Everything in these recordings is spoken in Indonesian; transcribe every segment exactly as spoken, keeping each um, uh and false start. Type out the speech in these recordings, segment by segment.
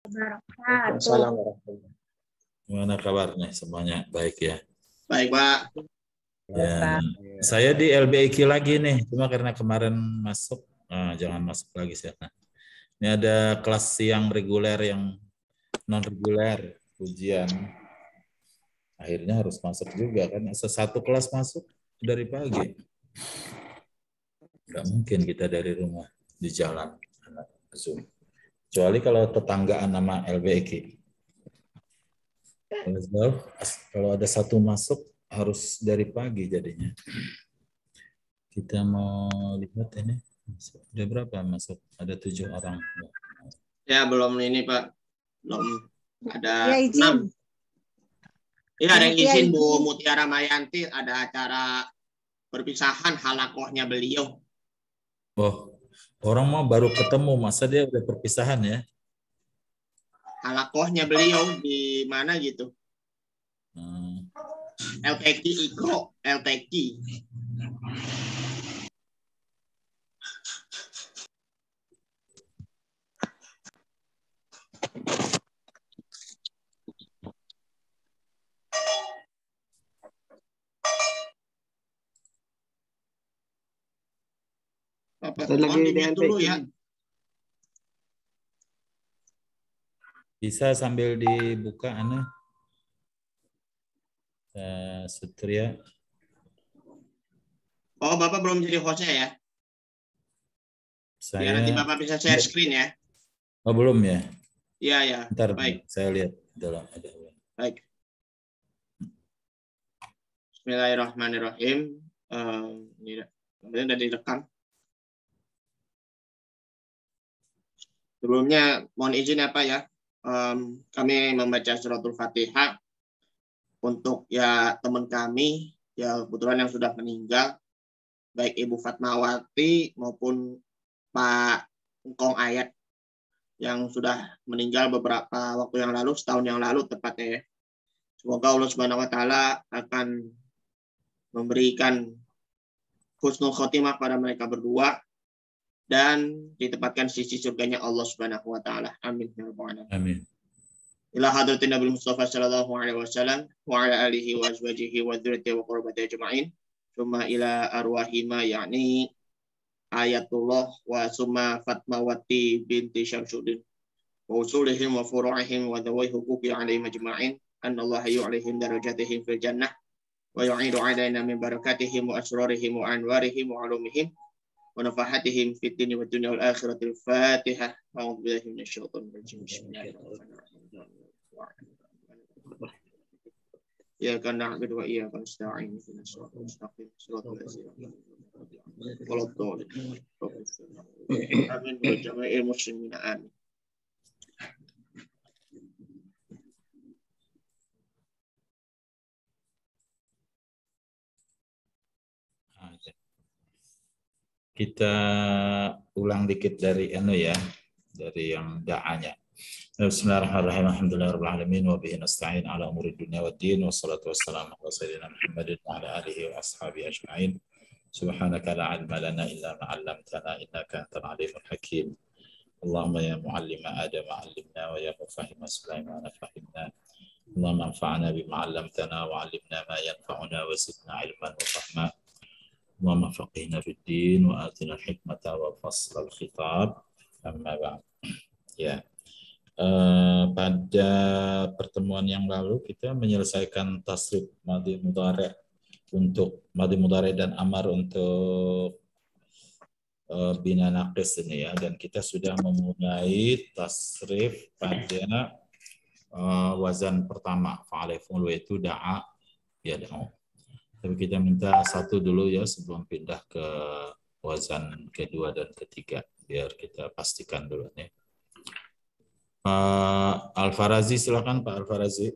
Waalaikumsalam warahmatullahi. Gimana kabarnya semuanya? Baik ya? Baik, Pak. Ya, saya di L B I Q lagi nih, cuma karena kemarin masuk, nah, jangan masuk lagi sih. Nah, ini ada kelas yang reguler, yang non reguler, ujian. Akhirnya harus masuk juga kan, satu kelas masuk dari pagi. Nggak mungkin kita dari rumah di jalan Zoom. Kecuali kalau tetanggaan nama L B I Q. Kalau ada satu masuk harus dari pagi jadinya. Kita mau lihat ini. Ada berapa masuk? Ada tujuh orang. Ya, belum ini, Pak. Belum ada Ya, enam. izin. Iya, ada yang Ya, izin, izin. Bu Mutiara Mayanti. Ada acara perpisahan halakohnya beliau. Oh, orang mah baru ketemu. Masa dia udah perpisahan ya? Halakohnya beliau di mana gitu. Hmm. L T Q Ikro. L T Q. Bapak, Saya lagi mohon di di-mute L B I Q dulu ya. ini. Bisa sambil dibuka, Ana. Uh, Sutria. Oh, Bapak belum jadi hostnya ya? Saya. Ya, nanti Bapak bisa share screen ya. Oh, belum ya? Iya, ya. Ntar Baik. saya lihat. Dalam ada. Baik. Bismillahirrahmanirrahim. Um, ini kemudian sudah direkam. Sebelumnya mohon izin ya Pak ya. Um, kami membaca suratul Fatihah untuk ya teman kami ya kebetulan yang sudah meninggal, baik Ibu Fatmawati maupun Pak Engkong Ayat yang sudah meninggal beberapa waktu yang lalu, setahun yang lalu tepatnya ya. Semoga Allah Subhanahu wa taala akan memberikan husnul khotimah pada mereka berdua dan ditempatkan sisi surganya Allah Subhanahu wa taala. Amin ya rabbal alamin. Amin. Ila hadratin Nabi Mustafa sallallahu alaihi wasallam wa ala alihi wa azwajihi wa dzurriyyatihi wa qurrabati ajma'in. Summa ila arwahima yakni Ayatullah wa summa Fatmawati binti Syamsuddin wa usulihim wa furu'ihim wa dawai huquqi alaihim ajma'in. Anna Allah yu'alihim darajatihim fil jannah wa yu'idu alaina min barakatihim wa asrarihim wa anwarihim wa ulumihim wa nafahatihim fid dunya wad dunya wal akhirati. Al-Fatihah. A'udzu billahi minasyaitonir rajim. Bismillahirrahmanirrahim. Ya kan na'budu wa iyyaka nasta'in. Ihdinas siratal mustaqim. Shiratal ladzina an'amta 'alaihim. Amin wa jami'il muslimin. Amin. Kita ulang dikit dari anu ya, dari yang da'anya. Bismillahirrahmanirrahim. Alhamdulillahirabbil alamin wa bihi nasta'in ala umuri dunya waddin wassalatu wassalamu ala sayyidina Muhammadin wa ala alihi wa ashabihi ajma'in. Subhanaka la 'ilma lana illa ma 'allamtana innaka antal alimul hakim. Allahumma ya muallima Adam 'allimna wa ya mufahhima Sulaiman fahimna. Allahumma anfa'na bima 'allamtana wa 'allimna ma yanfa'una wa zidna 'ilman wa fahma. Allahumma faqihna fid din wa atina al-hikmata wa fasl al-khitab. Amma ba'd. Ya. Uh, pada pertemuan yang lalu kita menyelesaikan tasrif madhi mudhari untuk madhi mudhari dan amar untuk uh, bina naqis ini ya, dan kita sudah memulai tasrif pada uh, wazan pertama fa'alifun itu da'a ya da'u. Tapi kita minta satu dulu ya sebelum pindah ke wazan kedua dan ketiga biar kita pastikan dulu nih. Pak Al-Farazi, silakan Pak Al-Farazi.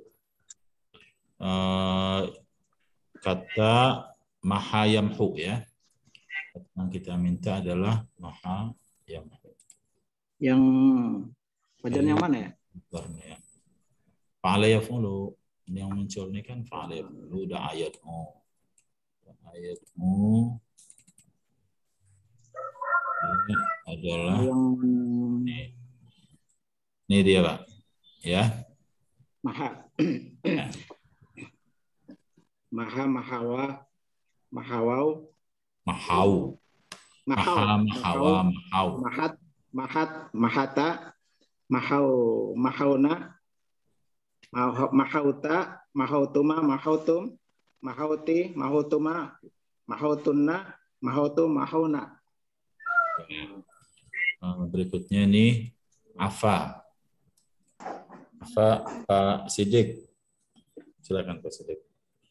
Uh, kata maha yamhu ya. Yang kita minta adalah maha yamhu. Yang wajan yang mana ya? ya. Fa'ala yaf'ulu. Yang muncul ini kan fa'ala yaf'ulu, udah ayatmu. Ayatmu ini adalah Yang ini. Ini dia Pak. ya. Maha. Maha, mahawa, mahawau, Mahau. mahau, Maha, mahau, mahawa, mahau. mahat, mahat, mahata, mahau, mahauna, mahau- mahauta, mahautuma, mahautum, mahauti, mahautuma, mahautunna, mahautu, mahauna. Nah, berikutnya nih Afa. Afa, Pak Sidik. Silakan Pak Sidik.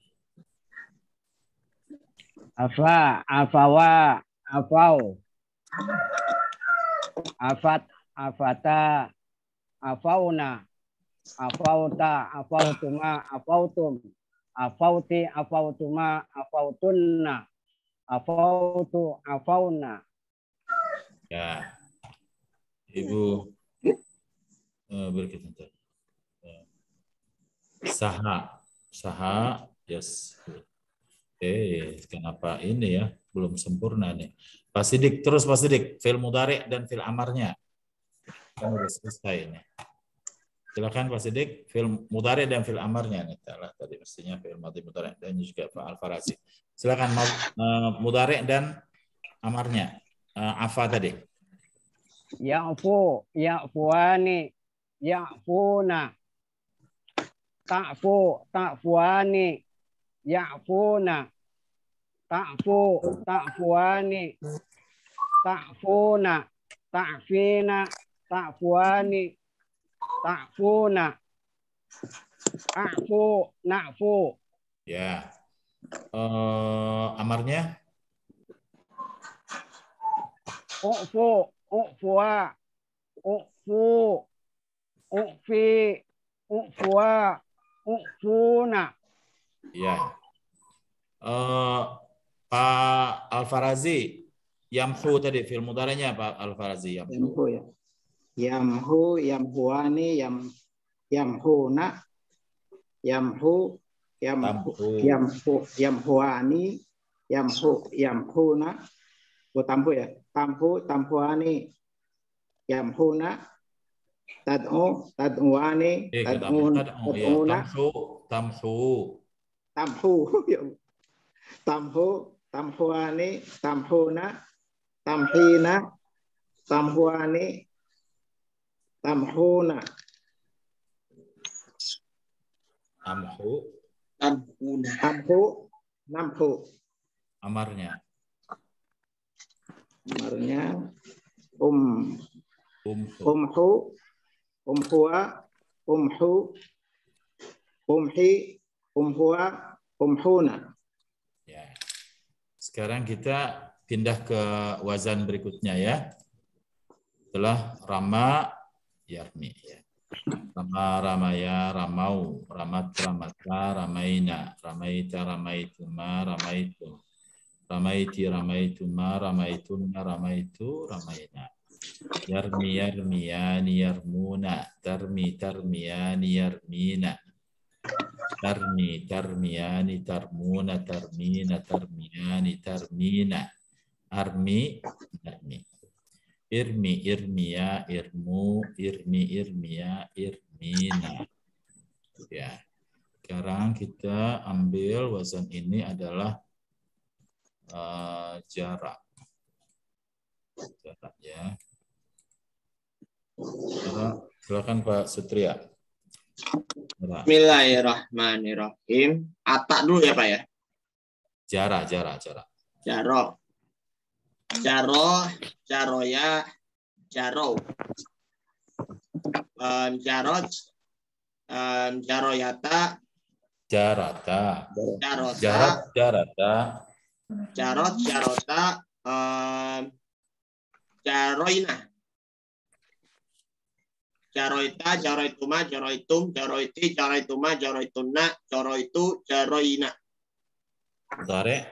Afa, afawa, afau. Afat, afata, afauna. Afauta, afautuma, afautum. Afauti, afautuma, afautunna. Afautu, afauna. Ya. Ibu eh, berikutnya. Saha. Saha, yes. Eh, kenapa ini ya? Belum sempurna nih. Pak Sidik, terus Pak Sidik. Fi'il mudhari' dan fi'il amarnya. Kan udah selesai ini. Silakan Pak Sidik. Fi'il mudhari' dan fi'il amarnya nih. Salah tadi mestinya fi'il madhi mudhari' dan juga Pak Al-Farazi. Silakan uh, mudhari' dan amarnya. Uh, Afa tadi. Ya'fu, ya'fuani, ya'funa. Ta'fu, ta'fuani, ya'funa. Ta'fu, ta'fuani, ta'funa, ta'fina, ta'fuani, ta'funa. A'fu, na'fu. Ya. Uh, amarnya? U'fu, u'fuwa, u'fu, u'fi, u'fuwa, u'funa. Ya. Uh, Pak Al-Farazi, yamhu tadi fi'il mudhari'nya Pak Al-Farazi, yamhu. Yamhu ya. Yamhu, yamhuani, yam yamhuna, yamhu, yamhu, yamhu, yamhuani, yamhu, yamhuna. Oh, tampu ya. Tampu, tampuani, yamhuna, tad'u, tad'uani, Eh, tad'un, tad'u, ya. tad'una, Tamhu, tamhu. tampu, tampu, tampuani, tamhuna, tamhina, tamhuani, tamhuna. Tamhu, Tamhuna. Nampu, nampu. amarnya. Amarnya um, Umhu. umhu, umhua, umhu, umhi, umhua, umhuna. Ya. Sekarang kita pindah ke wazan berikutnya ya. Setelah rama, yarmi. Ya. Rama, ramaya, ramau, ramat, ramata, ramaina, ramaita, ramaituma, ramaitu, ramaiti, ramaituma, ramaituna, ramaitu, ramaina. Yarmi, yarmiyani, yarmuna, tarmi, tarmiyani, yarmina. Tarmi, tarmiyani, tarmuna, tarmina, tarmiyani, tarmina. Armi, armi. Irmi, irmiya, irmu, irmi, irmiya, irmina. Ya. Sekarang kita ambil wazan ini adalah uh, jarak. Jarak ya. Jarak. Silakan Pak Sutria. Jarak. Bismillahirrahmanirrahim. Atak dulu ya Pak ya. Jarak, jarak, jarak. Jaro. Jaro, jaroya, jaro. Um, jarot, um, jaroyata, Jarata. jarota, Jarak, jarata. jarot, jarota, um, jaroina. Jaroita, jaroituma, jaroitum, jaroiti, jaroituma, jaroituna, jaroitu, jaroina. Mudhari'.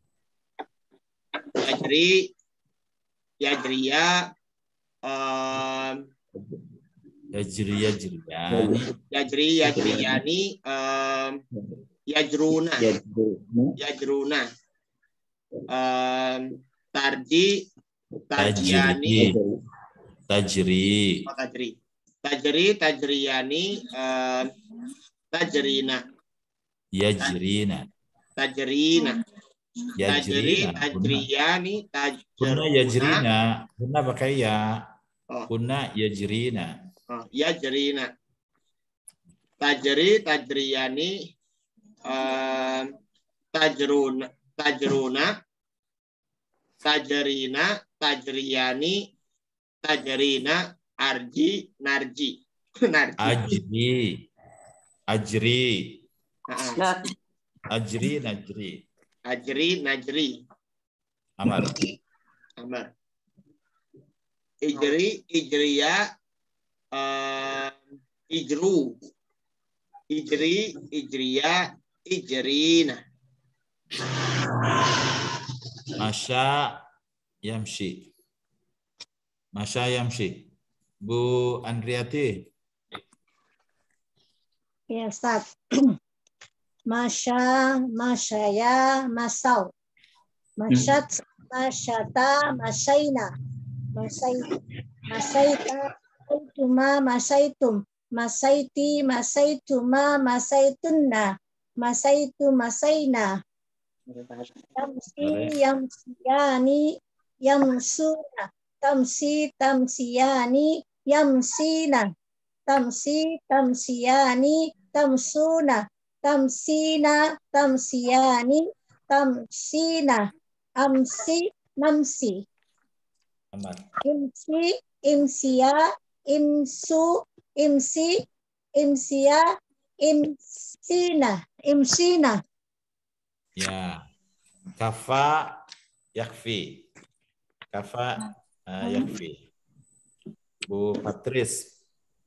Yajri, yajriya, um, Yajri, yajriyani. yajri, yajriyani, um, yajruna, yajruna, um, tarji, tarjiani, Tajri. Tajri. oh, tajri, Tajri, tajriyani, uh, tajrina. Yajrina. Tajrina. Tajri, Yajrina. tajriyani, Kunna tajruna. yajrina. Kunna pakai ya. Oh. Kunna yajrina. Oh, yajrina. Tajri, tajriyani, uh, tajruna, tajruna, tajrina, tajriyani, tajrina, arji, narji. Narji. Ajri. Ajri. Nah. Ajri, najri. Ajri, najri. Amar. Amar. Ijri, ijriya, uh, ijru. Ijri, ijriya, ijrina. Masya yamshi. Masya yamshi. Bu Andriati. Ya, Ustaz. Masya, masyaya, masau. Masyat, masyata, masyaina. Masai, masaita, masaituma, masaitum. Masaiti, masaituma, masaitunna. Masaitu, masaina. Tamsi, yamsiyani, yamsuna. Tamsi, tamsiyani, yamsina. Tamsi, tamsiyani, tamsuna. Tamsina, tamsiyani, tamsina. Amsi, namsi. Amar. Imsi, imsia, imsu, imsi, imsia, imsina, imsina. Ya. Kafa yakfi. Kafa uh, yakfi. Bu Patris.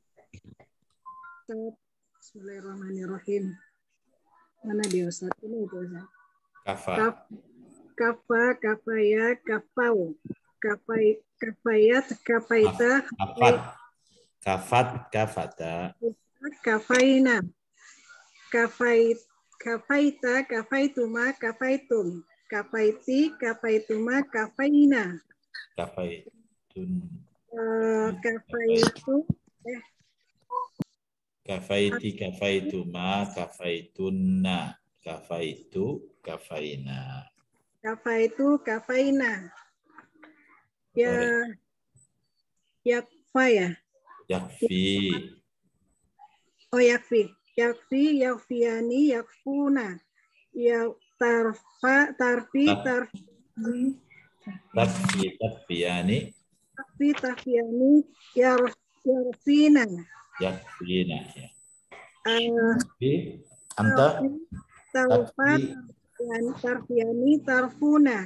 Bismillahirrahmanirrahim. Mana dia Ustaz? Ini itu Ustaz. Kafa. Kaf, kafa, kafaya, kafau. Kafai, kafayat, kafaita. Kafat. Kafat, kafata. Kafaina. Kafait, kafaita, kafaituma, kafaitum. Kafaiti, kafaituma, kafaina. Kafaitun. Uh, kafaitu. Eh. Kafaiti, kafaituma, kafaitunna. Kafaitu, kafaina. Kafaitu, kafaina. Ya, yakfa ya. Yakfi. Oh yakfi, yakfi, yakfiani, yakfuna. Ya tarfa, tarfi, tarfi. Takfi, takfiyani. Takfi, takfiyani, yar, yarfina. Yakfina. Ya. Uh, Anta. Taufa, tarfiyani, tarfuna.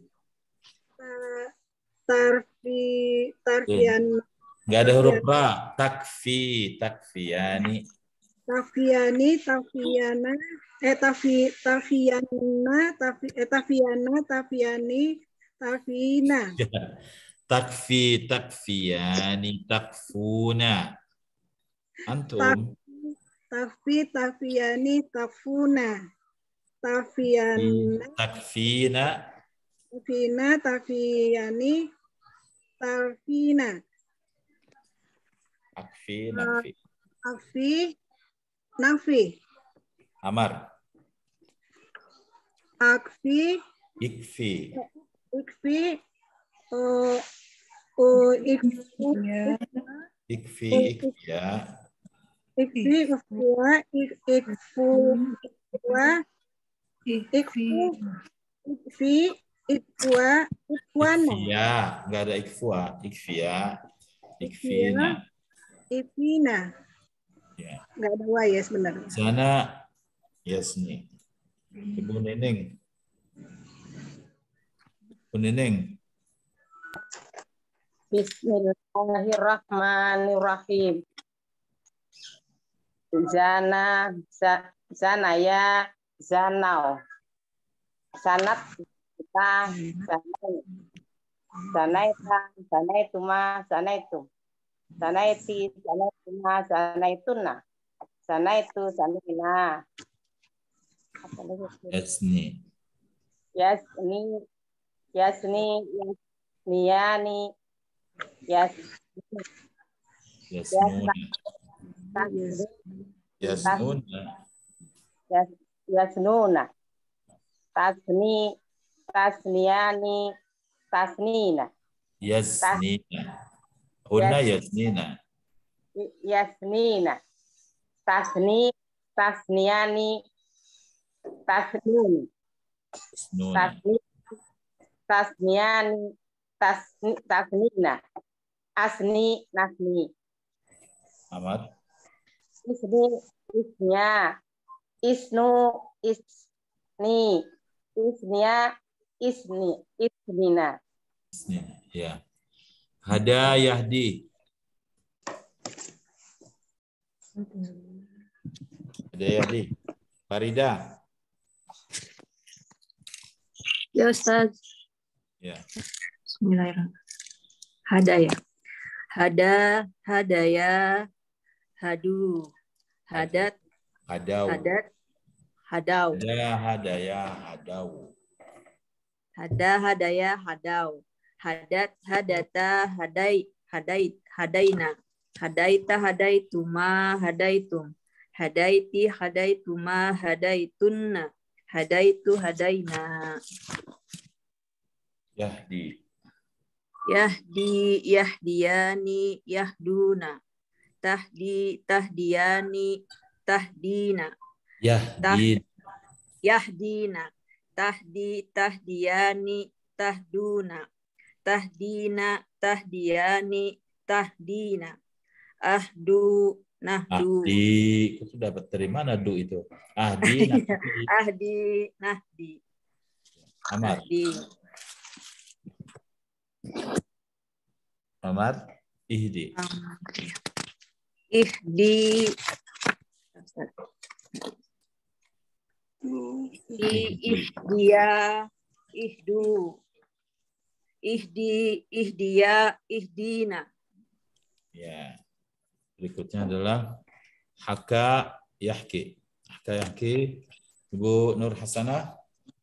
Tarfi, tarfian. Nggak ada huruf ra. Takfi, takfiyani. Tafiani, tafiyana, eh tafi, tafiyana, tafi, eh tafiyana, tafiani, tafina. Takfi, takfiyani, takfuna. Antum. Tafi, tafiyani, tafuna. Tafiyana. Takfina. Tafina, tafiyani, tafina. Akfi, nakfi. Akfi, nafi. Amar. Akfi. Ikfi. Ikfi. Oh, oh, ikfi. Ikfi, ikfiya. Ikfi, ikfuwa, ikfu, ikfuwa, ikfu, ikfi, ikfuwa, ikfuana. Ikfiya, nggak ada ikfuwa. Ikfiya, ikfina. Ikfina. Ya. Nggak ada wa ya sebenarnya. Sana, Yasni. Ibu Neneng. Ibu Neneng. Bismillahirrahmanirrahim. Zana, zanaya, zanau. Sanat kita, zanai. Zanaita, zanaituma, zanaitum. Zanaiti, zanaituma, zanaituna. Zanaitu, zanaina. Yasni. Yasni, Yasni, Yasniyani, Yasni. Yasnuna. Tasni, Yasnuna. yas, yasnuna. Tasni, tasniani, tasnina. Yasnina. Hunna yasnina. Yasnina. Tasni, tasniani, tasnun. Yasnuna. Tasni, tasniani, tasni, tasnina. Asni, nasni. Ahmad. Isni, isnya. Isnu, isni. Isnya, isni. Isnina. Yasnina. Ya. Hada yahdi. Hada yahdi. Farida. Ya Ustaz. Ya. Bismillahirrahmanirrahim. Hadaya. Hada, hadaya, hadu. Hadat, Hadau. hadat, hadau. Hada hadaya hadau. Hada, hadaya, hadau. Hadat, hadata, hadai, hadait, hadaina. Hadaita, hadaituma, hadaitum. Hadaiti, hadaituma, hadaitunna. Hadaitu, hadaina. Yahdi. Yahdi, yahdiyani, yahduna. Tahdi, tahdiyani, tahdina. Yahdi. Yahdina. Tahdi, tahdiyani, tahduna. Tahdina, tahdiyani, tahdina. Ahdu, nahdu. Ahdi. Itu dapat dari mana du itu? Ahdi. Nahdi. Ahdi, nahdi. Ahmad. Ahdi. Ahmad. Ihdi. Ihdi. Ihdi, ihdiya, ihdu. Ihdi, ihdiya, ihdina. Ya. Berikutnya adalah haka yahki. Haka yahki. Ibu Nur Hasanah.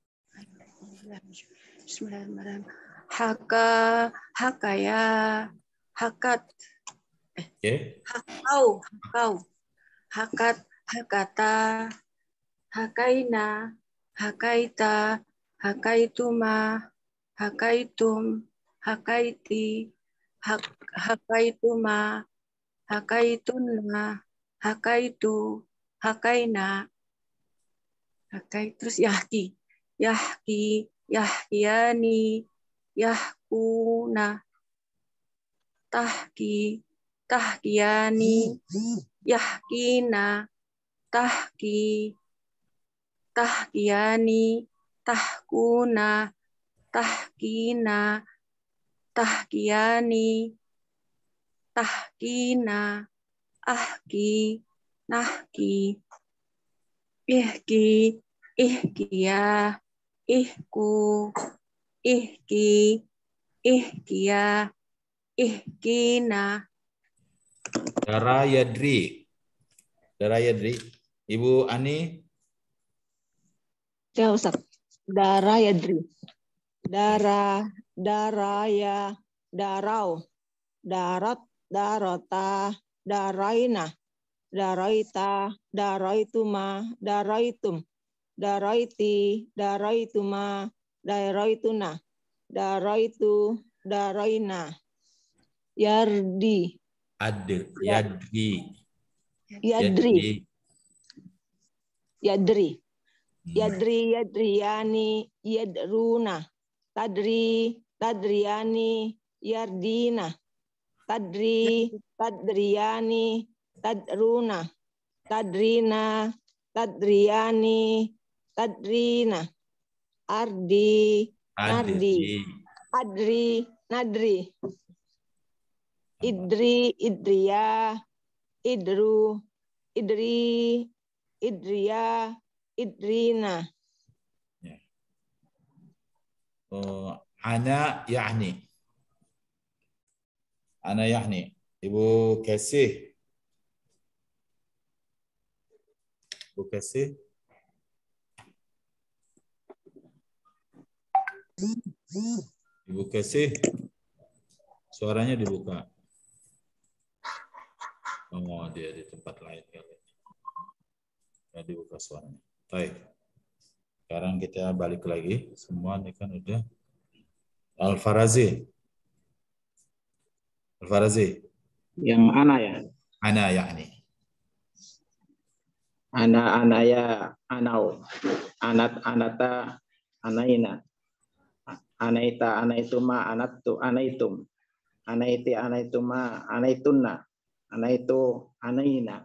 Bismillahirrahmanirrahim. Haka, hakaya, hakat. Oke. Hakau, hakau. Hakat, hakata. Hakaina, hakaita, hakaituma, hakaitum, hakaiti, hak, hakaituma, hakaitunna, hakaitu, hakaina, hakai, terus yahki, yahki, yahyani, yahkuna, tahki, tahkiyani, yahkina, tahki, tahkiyani, tahkuna, tahkina, tahkiyani, tahkina, ahki, nahki, ihki, ihkiya, ihku, ihki, ihkiya, ihkina. Dara Yadri. Dara Yadri. Ibu Ani. Ya Ustaz. Dara Yadri. Dara, daraya, darau. Darat, darota, daraina. Daraita, daraituma, daraitum. Daraiti, daraituma, daraituna. Daraitu, daraina. Yardi. Ad. Yadri. Yadri. Yadri. Yadri, yadriyani, yadruna. Tadri, tadriyani, yardina. Tadri, tadriyani, tadruna. Tadrina, tadriyani, tadrina. Ardi, nardi. Adri, nadri. Idri, idriya, idru, idri, idriya, idrina. Ya. Oh, ana yakni. Ana yakni. Ibu Kasih. Ibu Kasih. Ibu Kasih. Suaranya dibuka. Oh, dia di tempat lain kali. Ya, dibuka suaranya. Baik. Sekarang kita balik lagi. Semua ini kan udah. Al-Farazi. Al-Farazi. Yang ana ya. Ana yakni. Ana anaya anau. Anat anata anaina. Anaita anaituma anattu anaitum. Anaiti anaituma anaitunna. Anaitu anaina.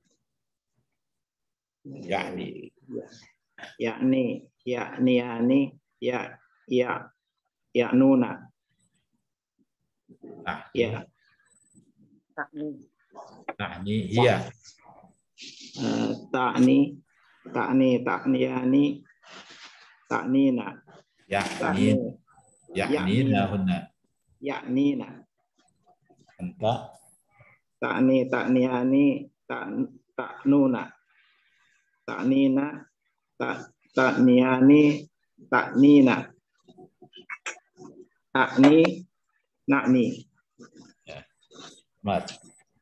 Yakni. Yakni yakni yani ya ya ya nuna. Nah, Ya. Yakni iya. Uh, takni takni takniani taknina. Yakni. Yakni nahunna. Yaknina. Anta. Takni takniani tak taknuna. Taknina tak takniani taknina. Takni nakni. Ya. Mat.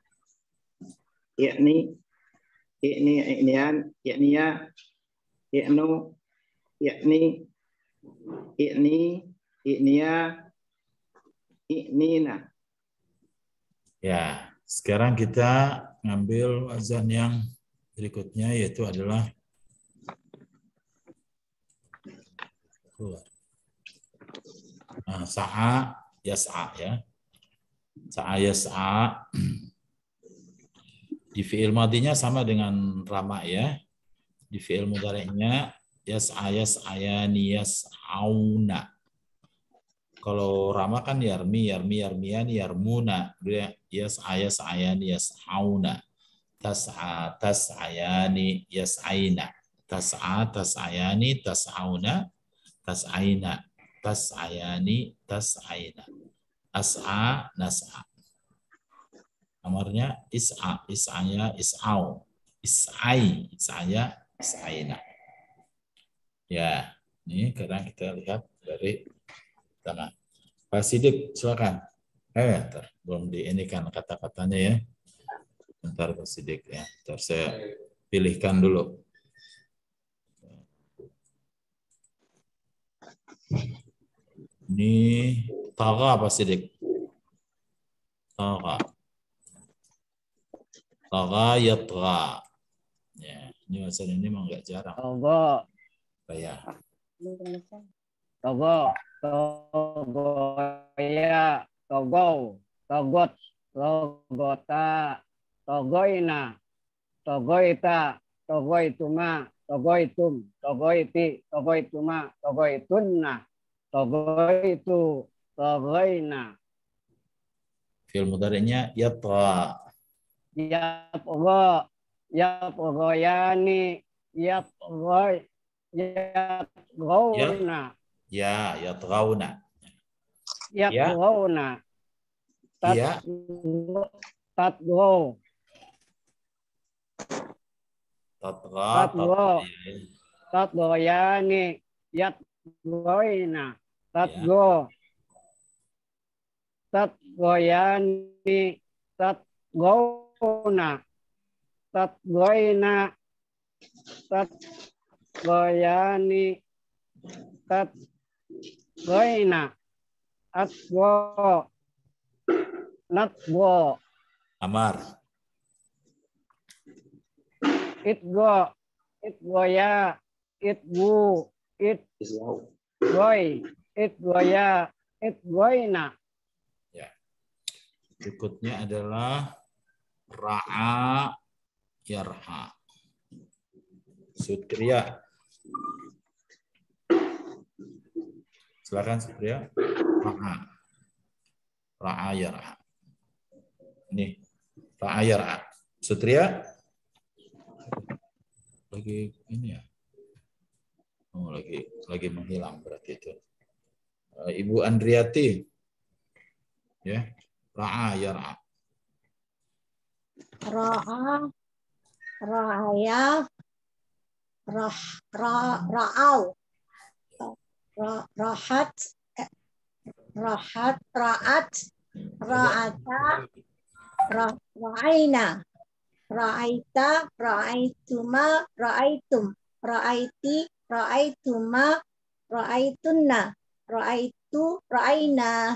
Yakni yakni yaknian yakniya yaknu yakni yakni yakniya yaknina. Ya, sekarang kita ngambil wazan yang berikutnya yaitu adalah nah, sa'a yas'a ya. Sa'a yas'a di fi'il madinya sama dengan rama ya. Di fi'il mudhari'nya yas'a yas'ayani yas'auna. Kalau rama kan yarmi yarmi yarmiyani yarmuna. Dia yas'a yas'ayani yas'auna. Tas'a tas'ayani yas'aina. Tas'a tas'ayani tas'auna. Tas'aina. Tas'ayani tas'aina. As'a nas'a. Amarnya is'a, is'aya is'au. Is'ai, is'aya is'aina. Ya, ini sekarang kita lihat dari pertama. Pak Sidik, silakan. Eh, ntar, belum di ini kan kata-katanya ya. Bentar Pak Sidik ya. Ntar saya pilihkan dulu. Ini taga Pak Sidik. Taga. Taga yatga. Ya, ini masalah ini memang nggak jarang. Togo. Ya. Togo. Togo ya. Togo. Togot. Togota. Togoina. Togoita. Togoituma. Togoitum. Togoiti. Togoituma. Togoitunna. Togoitu. Togoina. Fi'il mudhari'nya yatra. Yapgo. Yapgoyani. Yapgoy. Yapgowna. Ya, yatgauna. Yapgowna. Ya. Tatgo. Tatga. Tatgo. Tatgoyani. Yapgoyna. Tatgo. Tatgoyani. Tatgowna. Tatgoyna. Tatgoyani. Tatgoyna. Atgo. Natgo. Amar. Itgo. Itgoya. Itgu. Itgoy. Itgoya. Itgoyna. Ya. Berikutnya adalah ra'a yarha. Sutria. Silakan Sutria. Ra'a. Ra'a yarha. Ini ra'a yarha. Sutria. Lagi ini ya. Oh, lagi lagi menghilang berarti itu. Ibu Andriati. Ya. Ra'a yar'a. Ra'a, ra'aya, rah, ra, ra'au, ra, rahat, rahat, ra'at, ra'ata, ra, ra'aina, ra'aita, ra'aituma, ra'aitum, ra'aiti, ra'aituma, ra'aitunna, ra'aitu, ra'aina.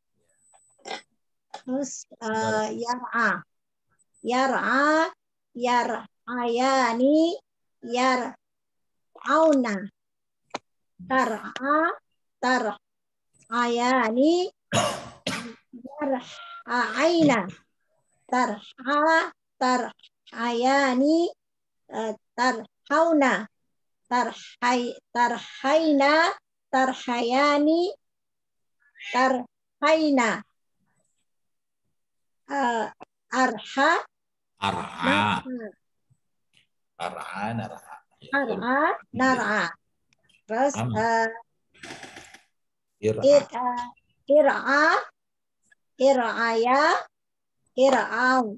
Terus uh, yar'a, yar'a, yar'ayani, yar'auna, tar'a, tar'ayani, yar'aina, tar'a, tar'ayani, uh, tarhauna, tarhay, tarhaina, tarhayani, tarhaina. Uh, arha, Ar'a, ar'a, nar'a. ar'a, nar'a. Terus uh, Ir'a, ir, uh, ir'a, ir'aya, ir'au,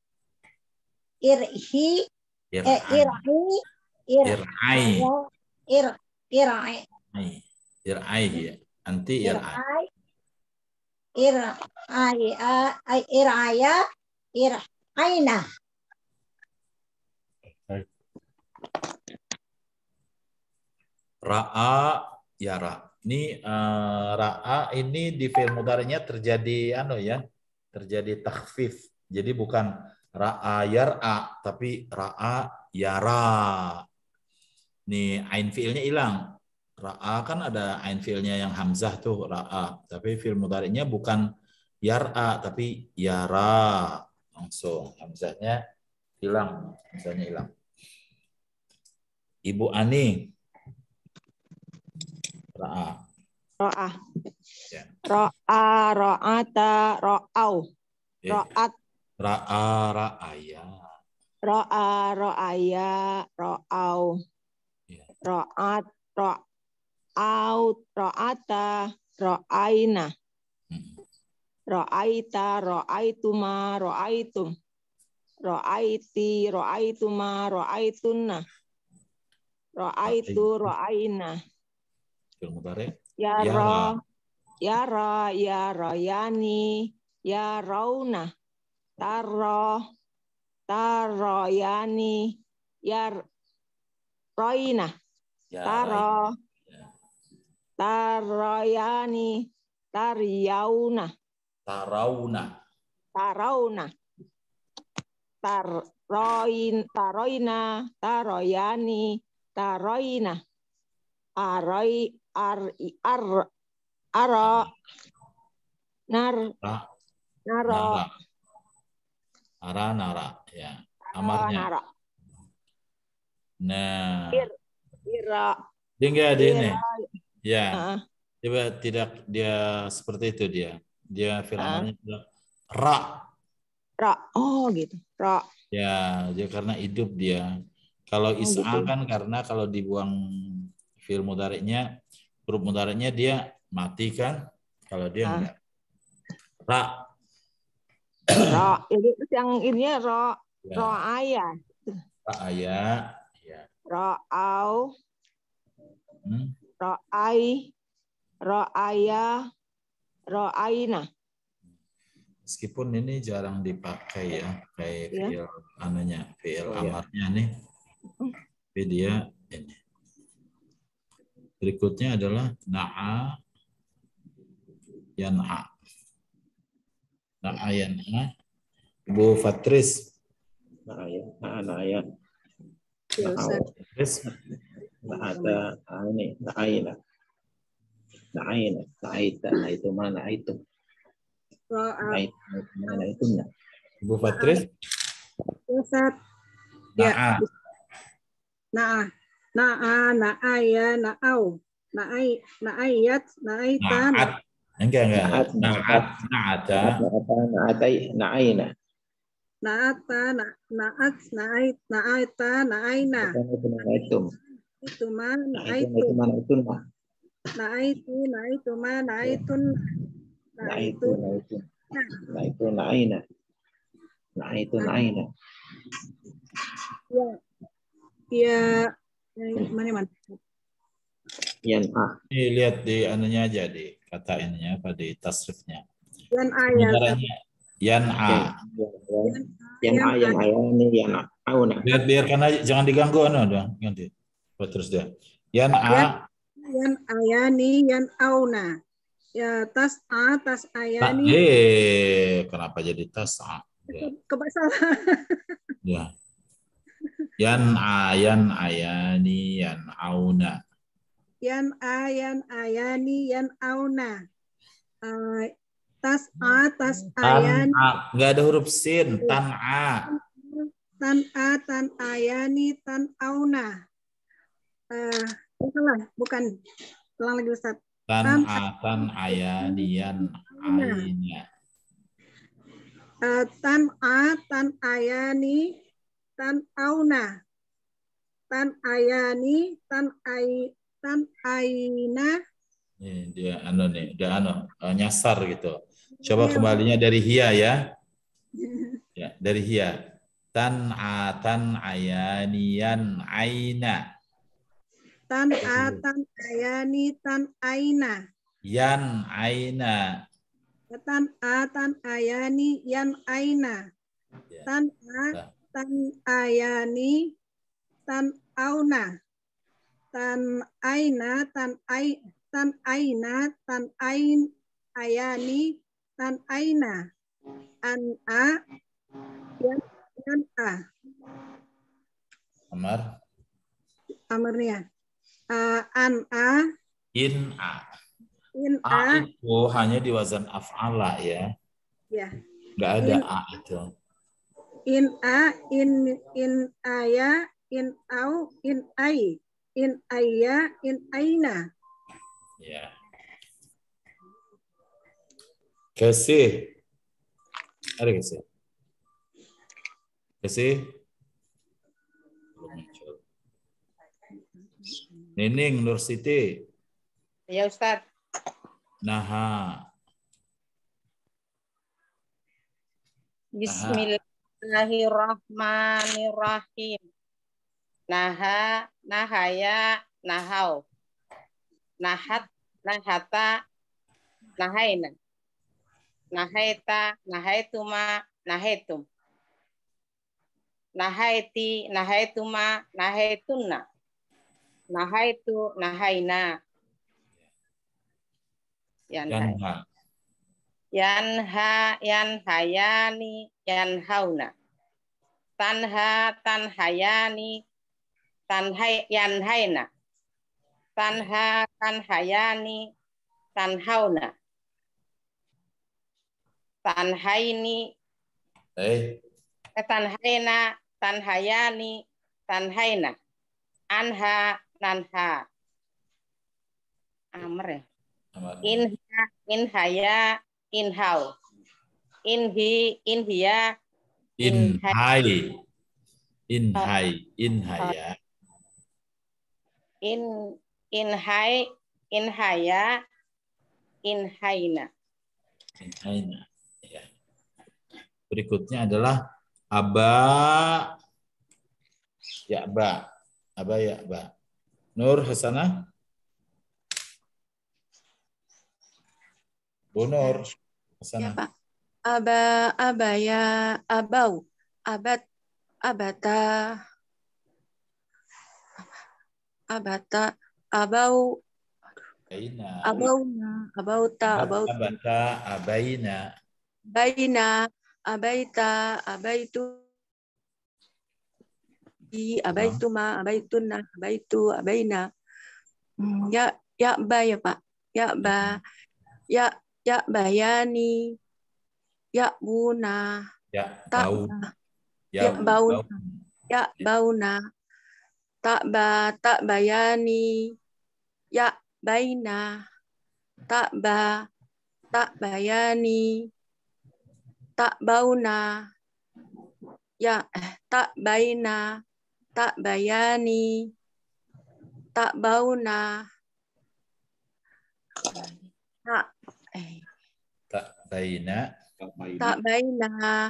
irhi, eh, ir'i, ir'ai, ir, ir'ai, ir'ai ya. Anti ir'ai. Ir'ai, ir'aya, ir'aya, ir'aina. Ra'a, yara. Ini uh, ra'a ini di fi'il mudhari'nya terjadi anu ya, terjadi takhfif. Jadi bukan ra'a yar'a, tapi ra'a yara. Nih ain fi'ilnya hilang. Ra'a kan ada ain fi'ilnya yang hamzah tuh ra'a, tapi fi'il mudhari'nya bukan yar'a tapi yara. Langsung hamzahnya hilang, hamzahnya hilang. Ibu Ani. Ra'a. Ro'ah. Ya. Ro'a, ro'ata, ro'au. Eh, Ro'at. Ra'a, ra'aya. Ro'a, ro'aya, ro'au. Ya. Ro'at, ro'au, ro'ata, ro'aina. Hmm. Ro'aita, ro'aituma, ro'aitum. Ro'aiti, ro'aituma, ro'aitunna. Ro'aitu, ro'aina. Fi'il mudhari'. Yara, yara, yara, yani, yarauna. Taro, taro, yani, yar, roina. Taro, taroyani, taryauna. Tarauna. Tarauna. Taroin, taroina, taroyani, taroina. Aroi, ar, ar, aro, nar, naro. Ara, nara. Ya. Amarnya. Nara. Nah. Ir, ira. Dia enggak ada ini. Ira. Ya. Uh. Coba tidak dia seperti itu dia. Dia fi'il Uh. amarnya ra. Ra. Oh gitu. Ra. Ya, dia karena hidup dia. Kalau Oh, is'a gitu. kan karena kalau dibuang fi'il mudhari'nya, huruf mudhari'nya dia mati kan? Kalau dia Uh. enggak. Ra. Ra. Jadi yang ininya ra. Ya. Ra ayah. Ra'aya. Ya. Ra'au. Hmm. Ra'ai. Ra'aya. Ra'aina. Meskipun ini jarang dipakai ya, kayak Ya. fi'il anunya, fi'il Oh, ya. amarnya nih. Tapi dia ini. Berikutnya adalah na'a yan'a. Na'a yan'a. Bu Fatris. Na'aya, na'aya. Ya, Ustaz. Fatris. Na'ata, ini, na'aina. Na'aina, na'aita, na'itu mana, na'itu. Ro'a. Na'itu, mana, na'itu. Bu Fatris. Ustaz. Na'a. Ya. Na'a. Na'a, na'aya, na'au. Na'ai, na'ayat, na'aita. Na'at. Enggak, enggak. Na'at, Na'at. Na'ata. Na'ata, na'atai, na'aina. Na'ata, na- na'at, na'ait, na'aita, na'aina. Na'itum. Itu ma, Na'itum, na'aitu. na'itu mana, na'itu. Na'aitu, na'aitu ma, na'aitun. Na'itu, Na'aitu. na'itu. Na'itu, na'aina. Na'itu, na'aina. Ya. Ya. Mana, mana? Yan'a. Ini lihat di anunya aja, di kata ininya apa di tasrifnya. Dan ayat. Mudhari'nya Yan'a. Yan'a, yan'ayani, yan'auna. Biar biarkan aja, jangan diganggu anu dong. Ganti. Buat terus dia. Yan'a. Yan ayani, yan auna. Ya tas'a, tas Tak, ayani. eh, kenapa jadi tas'a? Ya. Kebasalah. Ya. Yan'a, yan'ayani, yan'auna. Yan ayan ayani, yan auna. Uh, tas'a, tas ayani. Tan'a, nggak ada huruf sin. Tan'a. Tan'a, tan ayani, tan auna. Uh, salah, bukan. Ulang lagi Ustaz. Tan'a, tan ayani, yan'ayna. Uh, tan'a, tan ayani, tan auna. Tan ayani, tan ay, tan aina. Ini dia anu nih, udah anu nyasar gitu. Coba kembalinya dari hia ya. Ya, dari hia. Tan'a, tan ayani, yan'ayna. Tan'a, tan ayani, tan aina. Yan'ayna. Tan'a, tan ayani, yan aina. Tan'a, tan ayani, tan auna. Tan aina, tan ay, tan aina, tan ain ayani, tan aina. An'a, yan yan a. Amar. Amarnya. Uh, an'a. In'a. In'a. A itu hanya di wazan af'ala ya. Ya. Nggak ada In, a itu. In'a, in in aya, in au, in ai. In ayya, in aina. Ya. Kasih. Ada kasih. Kasih. Nining Nur Siti. Ya Ustaz. Naha. Bismillahirrahmanirrahim. Naha, nahaya, nahau. Nahat, nahata, nahaina. Nahaita, nahaituma, nahaitum. Nahaiti, nahaituma, nahaitunna. Nahaitu, nahaina. Yanha. Yanha, yanhayani, yanhauna. Tanha, tanhayani, tanhay, yanhaina. Tanha, tanhayani, tanhauna. Tanhaini, Eh. tanhaina, tanhayani, tanhaina. Anha, nanha. Amr ya. Inha, inhaya, inhau. Inhi, inhiya, inhai. Inhai, inhaya. In, inhai, inhaya, inhaina. Inhaina. Ya. Berikutnya adalah aba, ya ba, aba ya ba. Nur Hasanah. Bu Nur Hasanah. Ya Pak. Aba, abaya, abau, abat, abata, abata, abau, Aina. abauna, abauta, abautu. Abata, abaina. Baina, abaita, abaitu. Abaituma, abaituna, abaitu, abaina. Ya, ya ba ya Pak. Ya ba, ya, ya bayani, ya buna, Ya tak bau. ya bauna, ya bauna, tak ba, tak bayani, ya baina, tak ba, tak bayani, tak bauna, ya tak baina, tak bayani, tak bauna, tak eh tak baina, tak baina,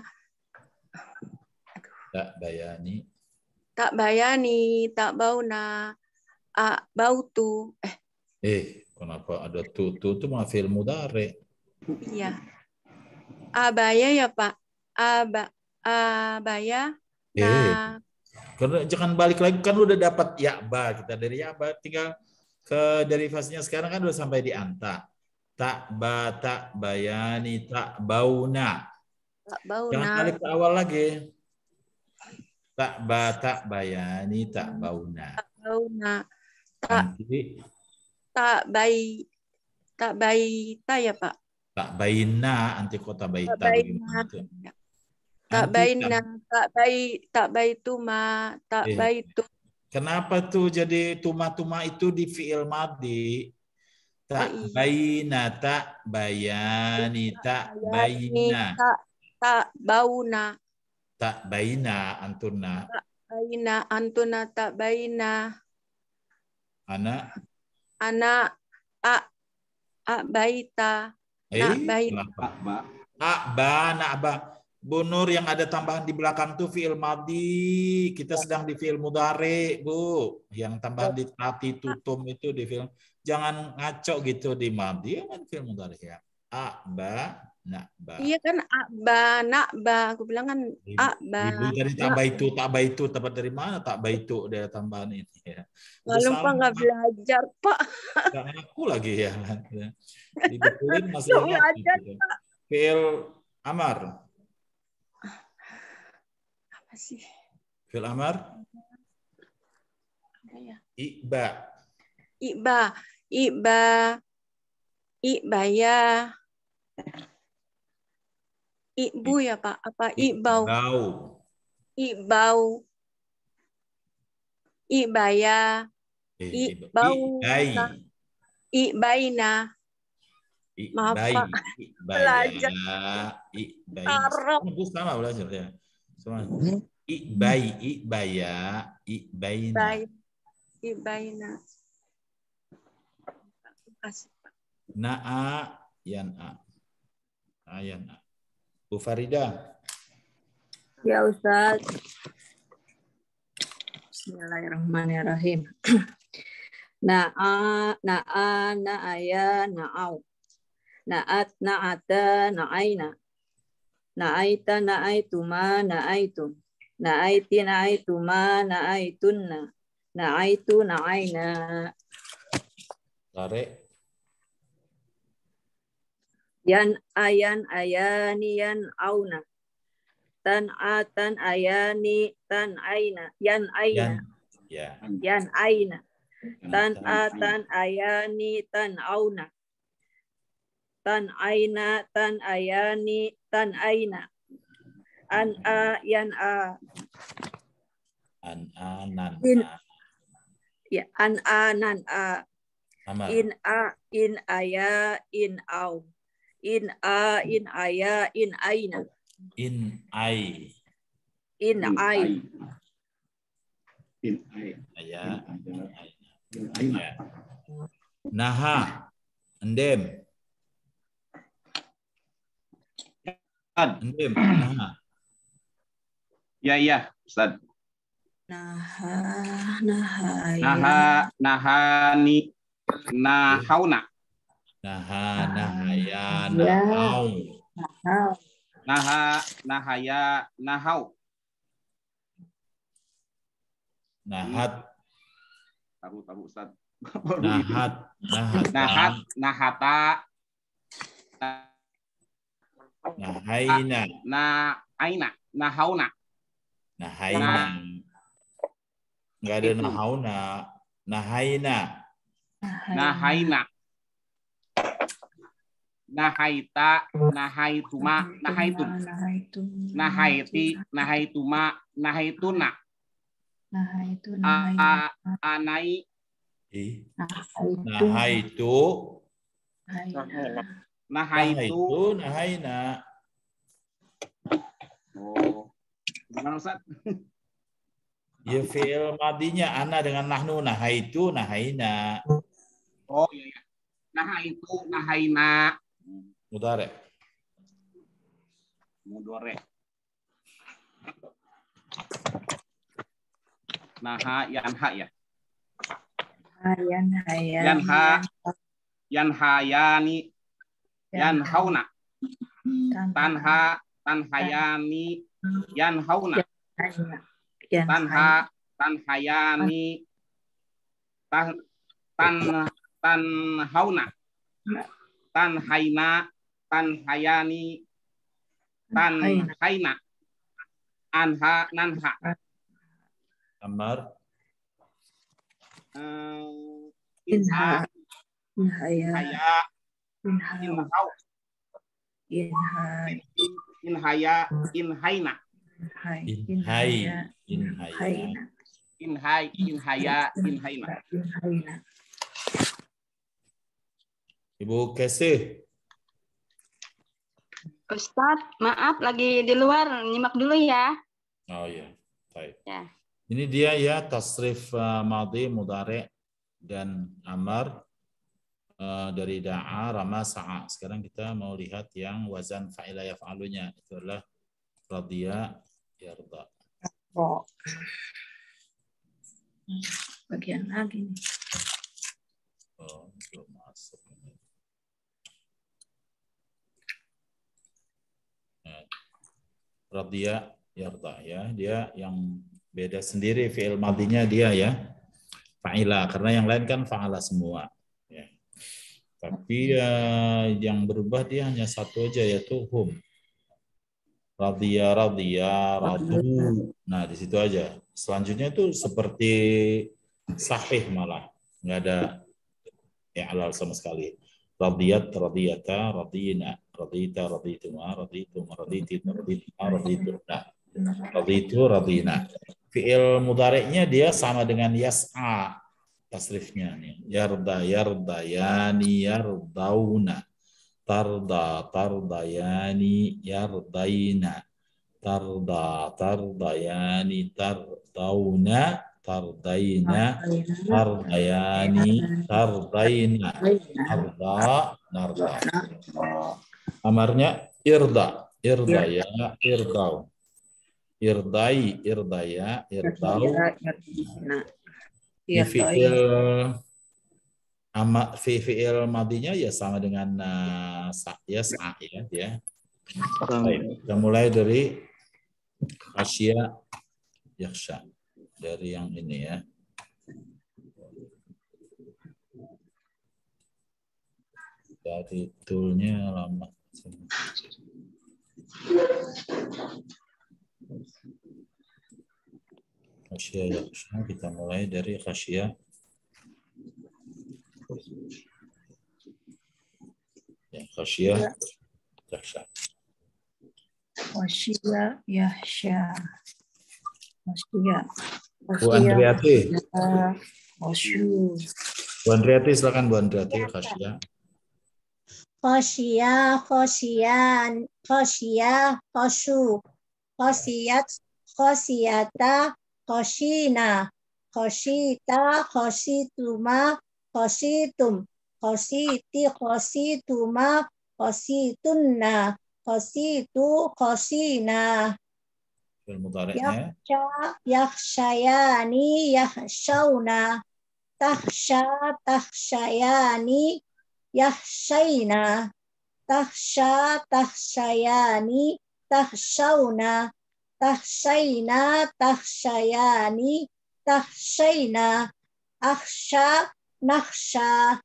tak bayani, tak bayani, tak bauna, a bautu eh eh kenapa ada tu tu tu mafil mudhari? iya abaya ya Pak. Aba, abaya. Eh, Nah, karena jangan balik lagi kan udah dapat ya ba kita dari ya ba tinggal ke derivasinya sekarang kan udah sampai di anta. Tak ba tak bayani tak bauna. tak bauna. Jangan balik ke awal lagi. Tak ba tak bayani tak bauna. Tak bauna. Tak Nanti tak bayi tak bayi ta ya Pak. tak baina anti kota Tak baita baina. bagaimana tuh? Tak Anti baina, tak bayi, tak bayi tuma, tak Eh. bayi tu. Kenapa tuh jadi tuma-tuma itu di fi'il madhi? Tak Oh, iya. baina, tak bayani, tak Bayani, baina. tak tak bauna, Tak baina antuna. tak baina antuna, tak baina Anak. anak tak tak baita, nak Eh, baita. kenapa? Akba, nakba. Bu Nur yang ada tambahan di belakang tuh fi'il madhi. Kita sedang di fi'il mudhari, Bu. Yang tambahan di tati tutum itu di fi'il. Jangan ngaco gitu di madhi, kan fi'il mudhari ya. Akba, nakba. Iya kan akba, nakba. Aku bilang kan akba. Ibu tadi tak baitu, tak baitu. Dapat dari mana tak baitu dari tambahan ini ya. Lalu Pak nggak belajar, Pak. Nggak ngaku lagi ya. Dibetulin masih Nggak belajar, gitu. Pak. Fi'il amar. Apa sih? Fi'il amar. Ada ya. Iqba. Iqba, iqba, iqbaya. Ibu ya Pak, apa iqbau? Iqbau. Iqbau. Iqbaya. Eh, Iqbau. Iqbai. Iqbaina. Maaf Iqbai. Pak. Belajar. Iqbai. Arab. Sama, sama belajar ya. Sama. Iqbai, iqbaya, iqbaina. Iqbai. Iqbaina. Kasih Pak. Na'a yan'a. Ayan'a. Bu Farida. Ya Ustaz. Bismillahirrahmanirrahim. Na'a, na'a, na'aya, na'au. Na'at, na'ata, na'aina. Na'aita, na'aituma, na'aitum. Na'aiti, na'aituma, na'aitunna. Na'aitu, na'aina. Tarik. Yan ayan ayani yan auna. Tan atan ayani tan aina. Yan aina. Ya. Yan aina. Tan atan ayani tan auna. Tan aina tan ayani tan aina. An a yan a. An anan. Ya an a nan a. Amar. In a in aya in au. In a in aya in aina. In ai. In ai. In ai. Aya. Ya. Naha. Endem. Endem. Naha. Ya, iya, Ustaz. Naha, naha, Naha, nahani, nahauna. Naha, nahaya, nahau. Naha, nahaya, nahau. Nahat. Tahu, tahu, Ustaz. Nahat. Nahat. Nahat, nahata. Nahaina. Nahaina, nahauna. Nahaina. Enggak ada nahauna. Nahaina. Nahaina. Nahaita, nahaituma, nahaitum. Nahaiti, nahaituma, nahaituna. Nahaitu, A- Anai. Nahaitu. Nahaitu. Nahaina. Oh. Gimana Ustaz? Ya fi'il madinya ana dengan nahnu, nahaitu, nahaina. Oh iya iya. Nahaitu, nahaina. Mudhari. Mudhari. Naha yanha ya. Yanha, Yanha. Yanhayani. Yanhauna. Tanha tanhayani yanhauna. Tanha tanhayani tan tan tanhauna. Tanhaina tanhayani tanhaina. Anha nanha. Amar. Uh, Inha. Inhaya. Haya. Inhau. Inha. Inhaya. Inhaina. Inhai. Inhaya. Inhai. Inhaya. Inhaina. Ibu Kesih. Ustadz, maaf lagi di luar, nyimak dulu ya. Oh ya, baik. Ya. Ini dia ya tasrif uh, madhi, mudhari dan amar uh, dari da'a, rama, sa'a. Sekarang kita mau lihat yang wazan fa'ila yaf'alunya. Itu adalah radhiya, yarda. Oh. Bagian lagi nih. Oh, belum masuk. Radhiya yarda ya, dia yang beda sendiri fi'il madinya dia ya fa'ila, karena yang lain kan fa'ala semua ya. Tapi uh, yang berubah dia hanya satu aja, yaitu hum. Radhiya radhiya radu, nah di situ aja. Selanjutnya itu seperti sahih, malah nggak ada i'lal sama sekali. Radiyat radiyata radina radita radituma radituma raditi radituma raditu. Nah, raditu radina. Fi'il mudhari'nya dia sama dengan yas'a tasrifnya nih. Yarda yarda yani yardauna. Tarda tardayani yardaina. Tarda tardayani tardauna. Tardaina tardayani tardaina. Arda narda. Amarnya irda, irda ya, irdau. Irdai, irdaya, irdau. Di fi'il ama fi fi'il madinya ya sama dengan uh, sa, ya sa ya dia. Baik, kita mulai dari khasya yakhsha, dari yang ini ya. Dari toolnya lama. Khasya yakhsha, kita mulai dari khasya. Ya, khasya yakhsha. Khasya yakhsha. Khasya. Bu Andriati. Khasyu. Bu Andriati, silakan Bu Andriati, khasya. Khosya, khosyan, khosya, khosyu, khosyat, khosyata, khosyina, khosyita, khosyituma, khosyitum, khosyiti, khosyituma, khosyitunna, khosyitu, khosyina. Fi'il mudhari'nya. Yakhsha, yakhshayani, yakhshawna, takhsha, takhshayani, yakhshayna, takhsha, takhshayani, takhshawna, takhshayna, takhshayani, takhshayna, akhsha, nakhsha,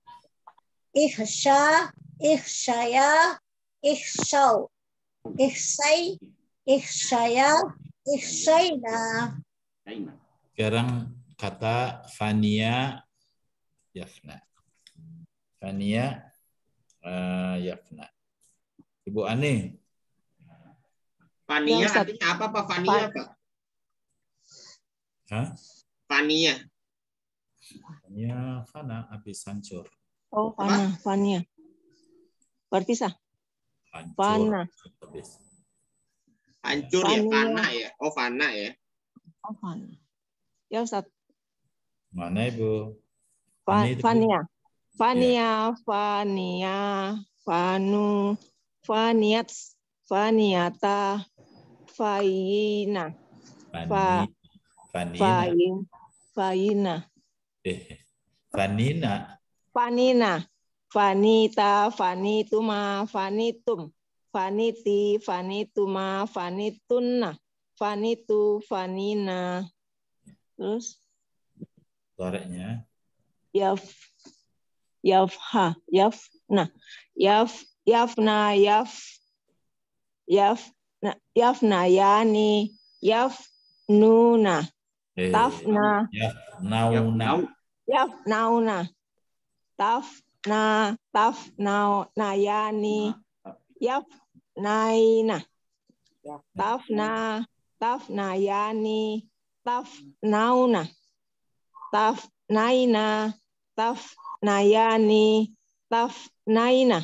ikhsha, ikhshaya, ikhshaw, ikhsay, ikhshaya, ikhshayna. Sekarang kata fania yafna. Fania uh, yafna. Ibu Ani. Fania artinya apa Pak? Fania Pak? Hah? Fania. Fania, fana, habis hancur. Oh, fana, fania. Berarti sah. Hancur. Fana. Habis. Hancur ya, fana ya. Oh, fana ya. Oh, fana. Ya, Ustaz. Mana Ibu? Fa Ini fania. Fania, fania, fanu, faniat, faniata, faina. Fa Fanina. fain, faina. Eh, Fanina. Fanina. Fanita, fanituma, fanitum. faniti, fanituma, fanitunna, fanitu, fanina. Terus Suaranya. Yaf, yafha, yafna, yaf, yafna, yaf, yaf, yafna, yani, yafnuna, Eh, tafna, ya, nauna. yafnauna, tafna, tafna, nayani, yafnaina, tafna, tafna, yani, tafnauna, tafnaina, tafnayani, tafnaina,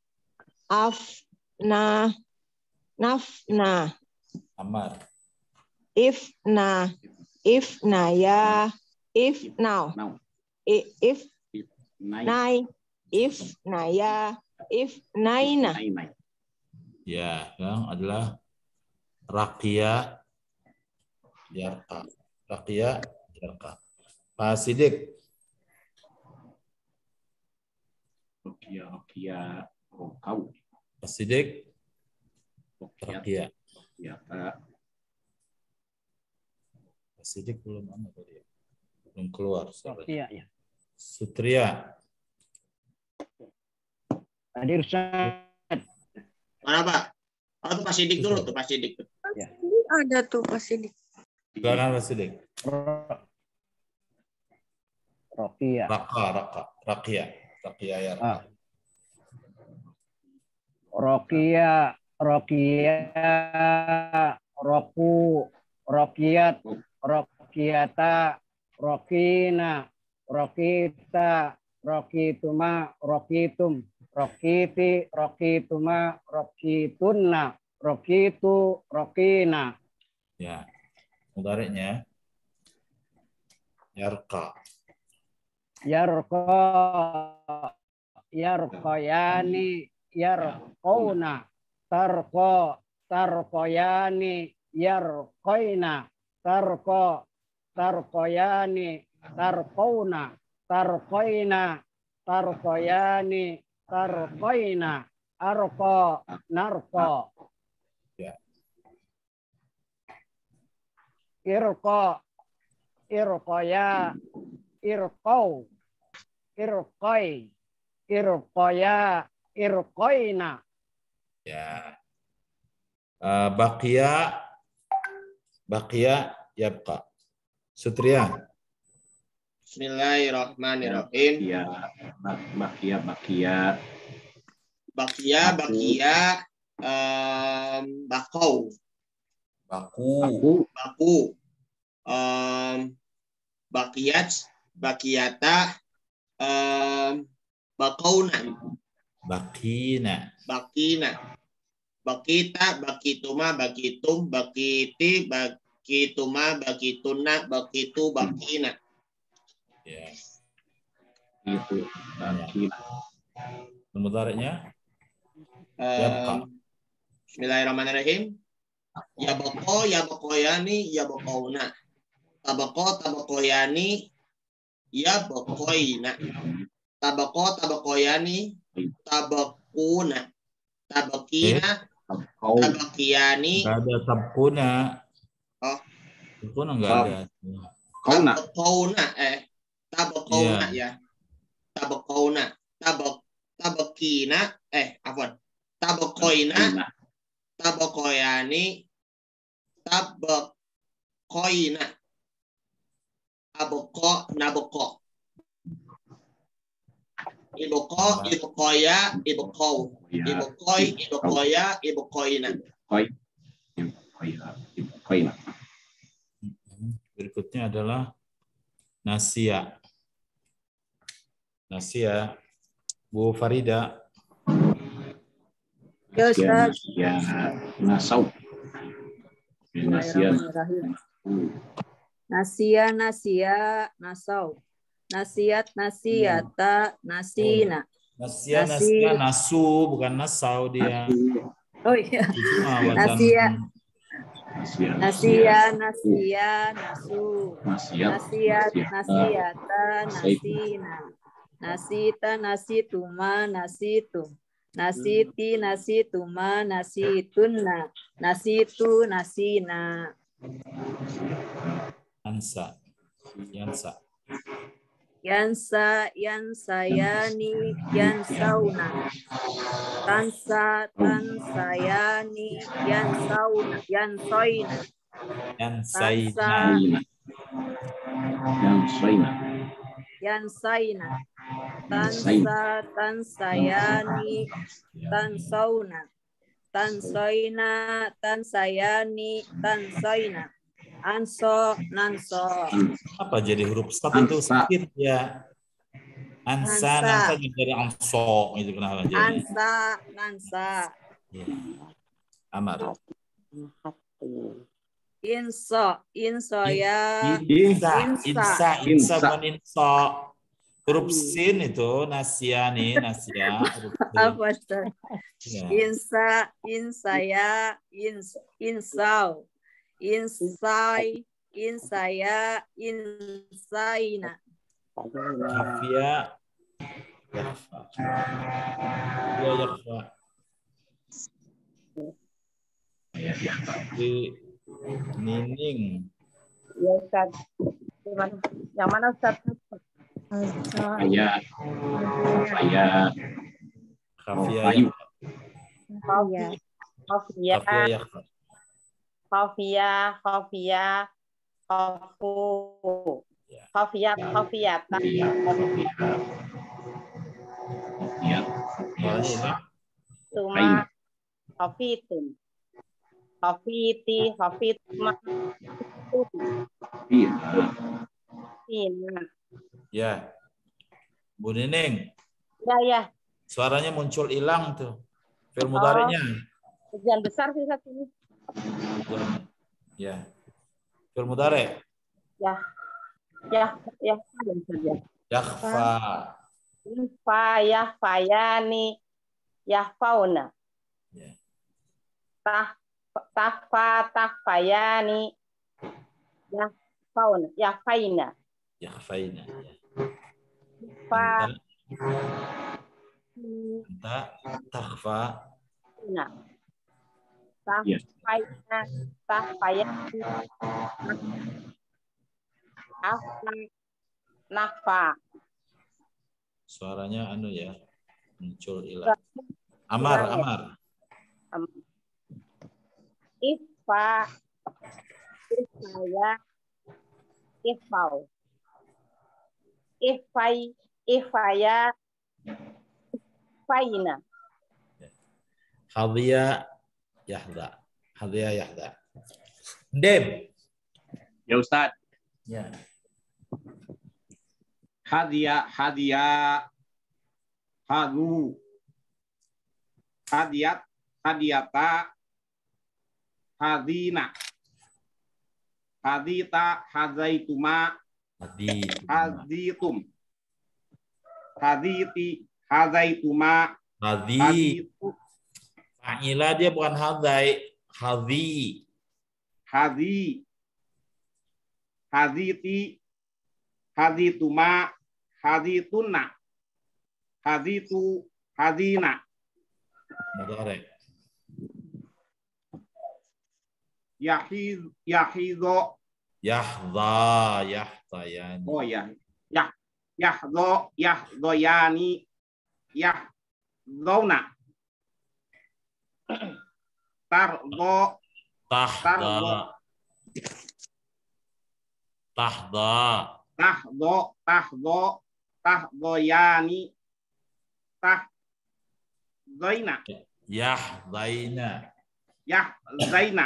afna, nafna, Amar. ifna, ifnaya, ifnau, I- if nai, ifnaya, ifnaina. Ya, yang adalah rakia, yarqa. Rakia, yarqa. Pak Sidik. Rokia, Rokia, Rokau. Pak Sidik. Rakia. Ya, Pak. Pak Sidik belum mana tadi ya? Belum keluar. Iya, iya. Sutria. Hadir Ustaz. Mana Pak? Oh tuh Pak Sidik dulu tuh Pak Sidik tuh. Ya. Ada tuh Pak Sidik. Silakan Pak Sidik. Rokia. Raka, Raka, Rakia, Rakia ya. Ah. Rokia, Rokia, Roku, Rokiat, Rokiata, Rokina, Rokita, Rokituma, Rokitum, Rokiti, Rokituma, Rokitunna, Rokitu, Rokina. Ya. Mudariknya yarqa. Yarqa, yarqayani, yarqauna, tarqa, tarqayani, yarqaina, tarqa, tarqayani, tarqauna, tarqaina, tarqayani, tarqaina, arqa, narqa. Ya. Irqa, irqaya, irqau, irqai, irqaya, irqaina. Ya. Uh, bakia, bakia, yabqa. Sutria. Bismillahirrahmanirrahim. Ya, Bakia, Bakia. Bakia, Bakia, um, bakau. Baku. Baku. Um, bakiyat, bakiyata, um, bakauna. Bakina. Bakina. Bakita, bakituma, bakitum, bakiti, bakituma, bakituna, bakitu, bakina. Ya. Itu Bakina. Mudariknya Um, Bismillahirrahmanirrahim. Ya bako, ya bakoyani, ya bakouna. Tabako, tabakoyani, ya bakoina. Tabako, tabakoyani, tabakuna. Tabakina, tabakiyani. Nggak ada tabkuna. Oh. Tabkuna nggak ada. Tabakauna, eh. Tabakauna ya. Tabakauna. Tabak, tabakina, eh, afwan. Tabakoina. Tabakoyani, tabakoina, aboko, naboko, iboko, ibokoya, iboko, ibokoi, ibokoya, ibokoina. Berikutnya adalah nasia. Nasia, Bu Farida. Ya Ustaz. Ya, nasau. Bismillahirrahmanirrahim. Nasia, nasia, nasau. Nasiat, nasiata, nasina. Nasia, nasia, nasu, bukan nasau dia. Oh iya. Nasia. Nasia, nasia, nasu. Nasiat, nasiata, nasina. Nasita, nasituma, nasitum. Nasiti, nasituma, nasitunna, nasitu, nasina. Ansa. Yansa. Yansa, yansayani, yansauna. Tansa, tansayani, yansauna, yansoina. Yansaina. Yansaina. Yansaina. Tansa, tansayani, tansauna. Tansoina, tansayani, tansoina. Anso, nanso. Apa jadi huruf stop itu sakit ya? Ansa, nansa jadi anso itu kenapa jadi? Ansa, nansa. Ya. Amar. Inso, inso ya. Insa, insa, insa bukan inso. Huruf sin itu nasiani, nasia. Apa tuh? Insa, insaya, ins, insau. Insai, insaya, insaina. Kafia, yakfa. Ya yakfa. Di Nining. Ya Ustaz. Yang mana Ustaz? Saya. Saya. Kafia. Kafia. Kafia. Kafia yakfa. Khafiyah, khafiyah, khafu, khafiyat, khafiyatan. Tuma, khafitun. Khafiti, khafituma. Ina. Ya. Bu Nining. Ya, ya. Suaranya muncul hilang tuh. Fi'il mudhari'nya. Ujian besar sih satu ini. Ya. Fi'il mudhari'. Ya. Ya, ya, ya. Yakhfa. Yakhfa, yakhfayani, yakhfauna. Ya. Tah, tahfa, tahfayani, yakhfauna, yakhfaina. Yakhfaina. Fa. Anta takhfa. Nah. Tahfayna, tahfayani, afna, nakfa. Suaranya anu ya, muncul hilang. Amar, Amar. Ifa, ifaya, ifau. Ifai, ifaya, ifaina. Hadhiya yahda. Hadhiya yahda. Dem. Ya Ustaz. Ya. Hadia, hadia, hadu, hadiat, hadiata, hadina, hadita, hadaituma, haditum, haditi, hadaituma, Hadi. Fa'ila dia bukan hadai, hadi. Hadi, haditi, hadituma, hadituna, haditu, hadina. Mudhari'. Yahiz, yahizo. Yahdha, yahtayani. Oh ya. Yah, yahdo, yahdoyani, yahdona. Tardo, Tahda. Tahda. Tahdo, tahdo, tahdoyani, tahdoina. Yahdaina. Yahdaina.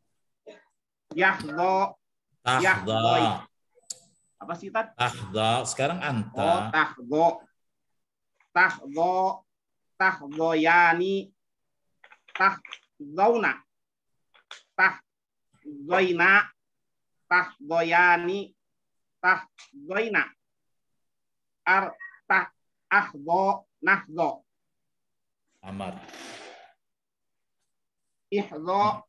Yahdo, yahdoi. Tahda. Apa sih Tad? Tahda. Sekarang Oh, anta. tahdo. Tahdo, tahdoyani, tahdouna. Tahdoina, tahdoyani, tahdoina. Ar, tah, ahdo, nahdo. Amar. Ihdo.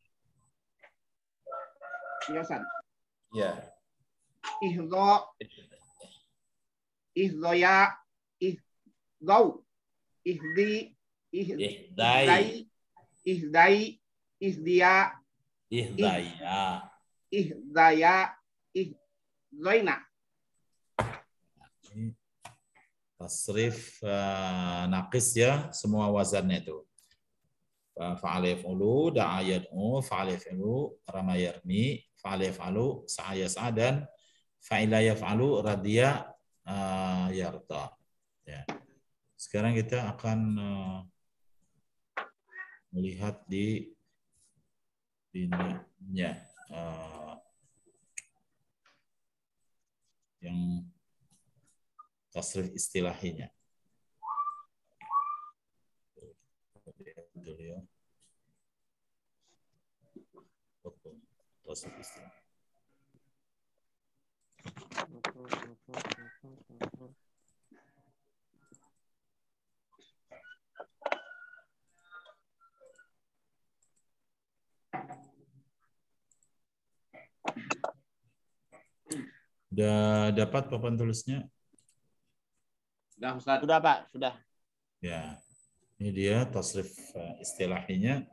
Ya, San. Ya. Ihdo. Ihdoya. Ihdau. Ihdi. Ihdai. Ihdai. Ihdia. Ihdaya. Ihdaya. Ihdaina. Tasrif uh, naqis ya, semua wazannya itu. Fa'ala yaf'ulu, da'a yad'u, fa'ala yaf'ulu, rama yarmi, fa'ala yaf'alu, sa'a yas'a, dan fa'ila yaf'alu, radiya uh, yarda. Ya. Sekarang kita akan uh, melihat di ininya uh, yang tasrif istilahinya. Dulu ya. Tasrif istilah. Sudah dapat papan tulisnya? Sudah, Ustaz. Sudah, Pak. Sudah. Ya, ini dia tasrif istilahinya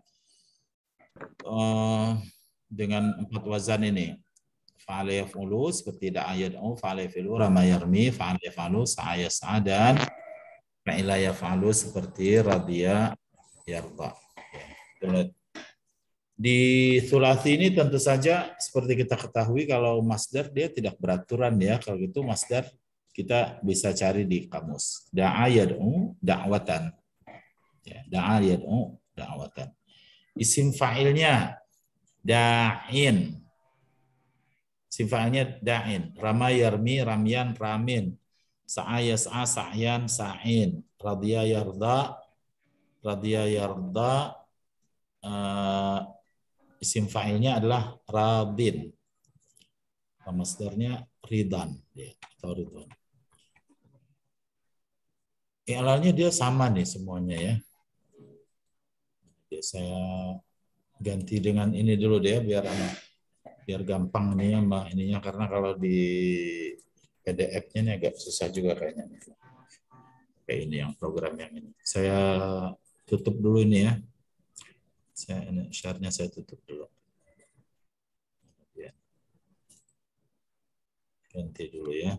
uh, dengan empat wazan ini. Fa'ala yaf'ulu seperti da'a yad'u, fa'ala yaf'ulu, rama yarmi, fa'ala yaf'alu, sa'a yas'a, dan fa'ila yaf'alu seperti radiya yarda. Ya. Di thulathi ini tentu saja seperti kita ketahui kalau masdar dia tidak beraturan ya. Kalau gitu masdar kita bisa cari di kamus. Da'a yad'u da'watan. Ya, da'a yad'u da'watan. Isim fa'ilnya da'in. Isim fa'ilnya da'in. Rama yarmi ramyan ramin. Sa'a yas'a sa'yan sa'in. Radiya yarda radiya yarda. Uh, isim fa'ilnya adalah radin. Masdarnya ridan ya, atau ridwan. I'lalnya dia sama nih semuanya ya. Jadi saya ganti dengan ini dulu deh biar biar gampang nih sama ininya, karena kalau di P D F-nya ini agak susah juga kayaknya. Kayak ini yang program yang ini. Saya tutup dulu ini ya. Saya ini share-nya saya tutup dulu. Ganti dulu ya.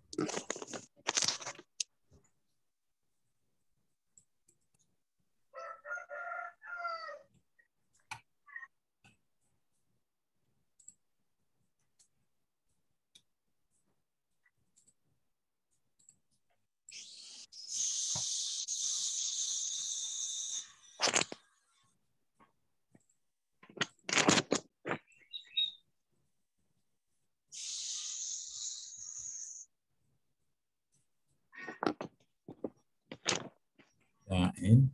Da'in.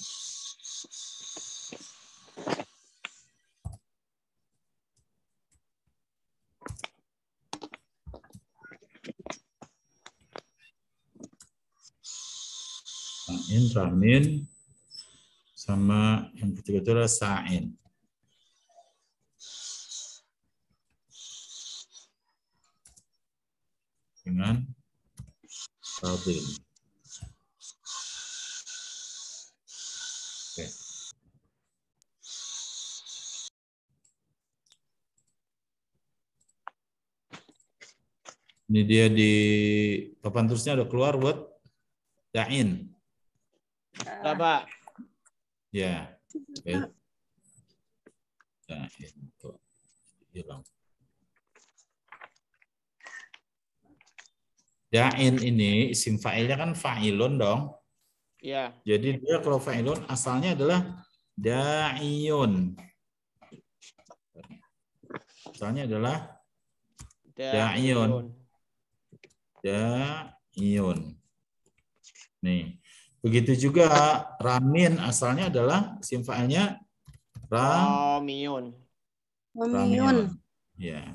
Sa'in, ramin, sama yang ketiga itu adalah sa'in. Dengan radin. Oke. Ini dia di papan tulisnya udah keluar buat da'in. Ada, Pak. Ya. Oke. Da'in. Tuh. Hilang. Da'in ini isim fa'ilnya kan fa'ilun dong. Iya. Jadi dia kalau fa'ilun asalnya adalah da'iyun. Asalnya adalah da'iyun. Da'iyun. Nih. Begitu juga ramin asalnya adalah isim fa'ilnya Ramiyun. Ramiyun. Ya.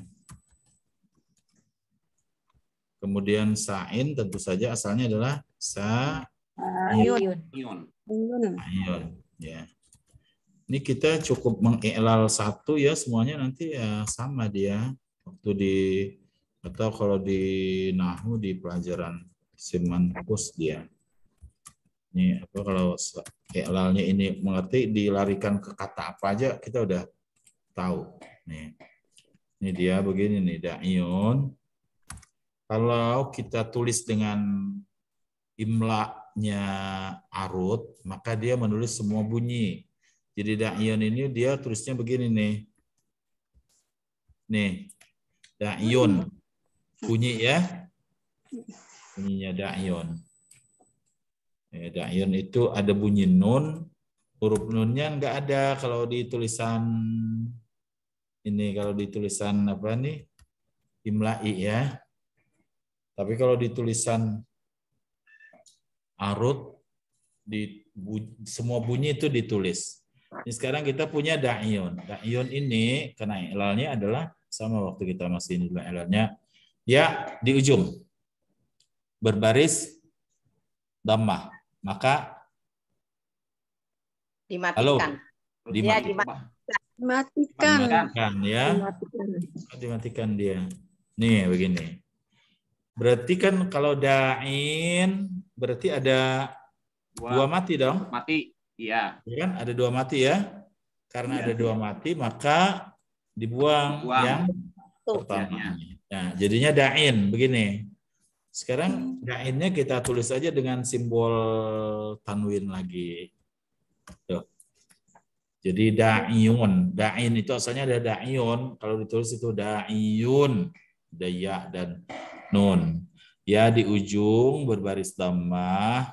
Kemudian sa'in tentu saja asalnya adalah sa'iyun. Sa'iyun. Ya. Ini kita cukup mengi'lal satu ya, semuanya nanti ya sama dia. Waktu di atau kalau di nahwu di pelajaran simankus dia. Ini apa kalau i'lalnya ini mengerti dilarikan ke kata apa aja kita udah tahu. Nih. Ini dia begini nih da'iyun. Kalau kita tulis dengan imla'nya arut, maka dia menulis semua bunyi. Jadi da'iyun ini dia tulisnya begini nih. Nih. Da'iyun. Bunyi ya. Bunyinya da'iyun. Ya, da'iyun itu ada bunyi nun. Huruf nunnya enggak ada kalau di tulisan ini, kalau di tulisan apa nih? Imla'i ya. Tapi kalau di tulisan arut, di bu, semua bunyi itu ditulis. Ini sekarang kita punya da'iyun. Da'iyun ini karena i'lalnya adalah sama waktu kita masih ini i'lalnya ya di ujung berbaris dhammah. Maka dimatikan. Halo, dimatikan. Ya, dimatikan. Dimatikan ya. Dimatikan. Dimatikan dia. Nih begini. Berarti kan kalau da'in berarti ada dua, dua mati dong? Mati, iya. Ya kan ada dua mati ya. Karena ya. Ada dua mati maka dibuang, dibuang. Yang pertama. Nah, jadinya da'in begini. Sekarang da'innya kita tulis aja dengan simbol tanwin lagi. Tuh. Jadi da'iyun. Da'in itu asalnya ada da'iyun. Kalau ditulis itu da'iyun. Ada ya dan nun. Ya di ujung berbaris dhammah.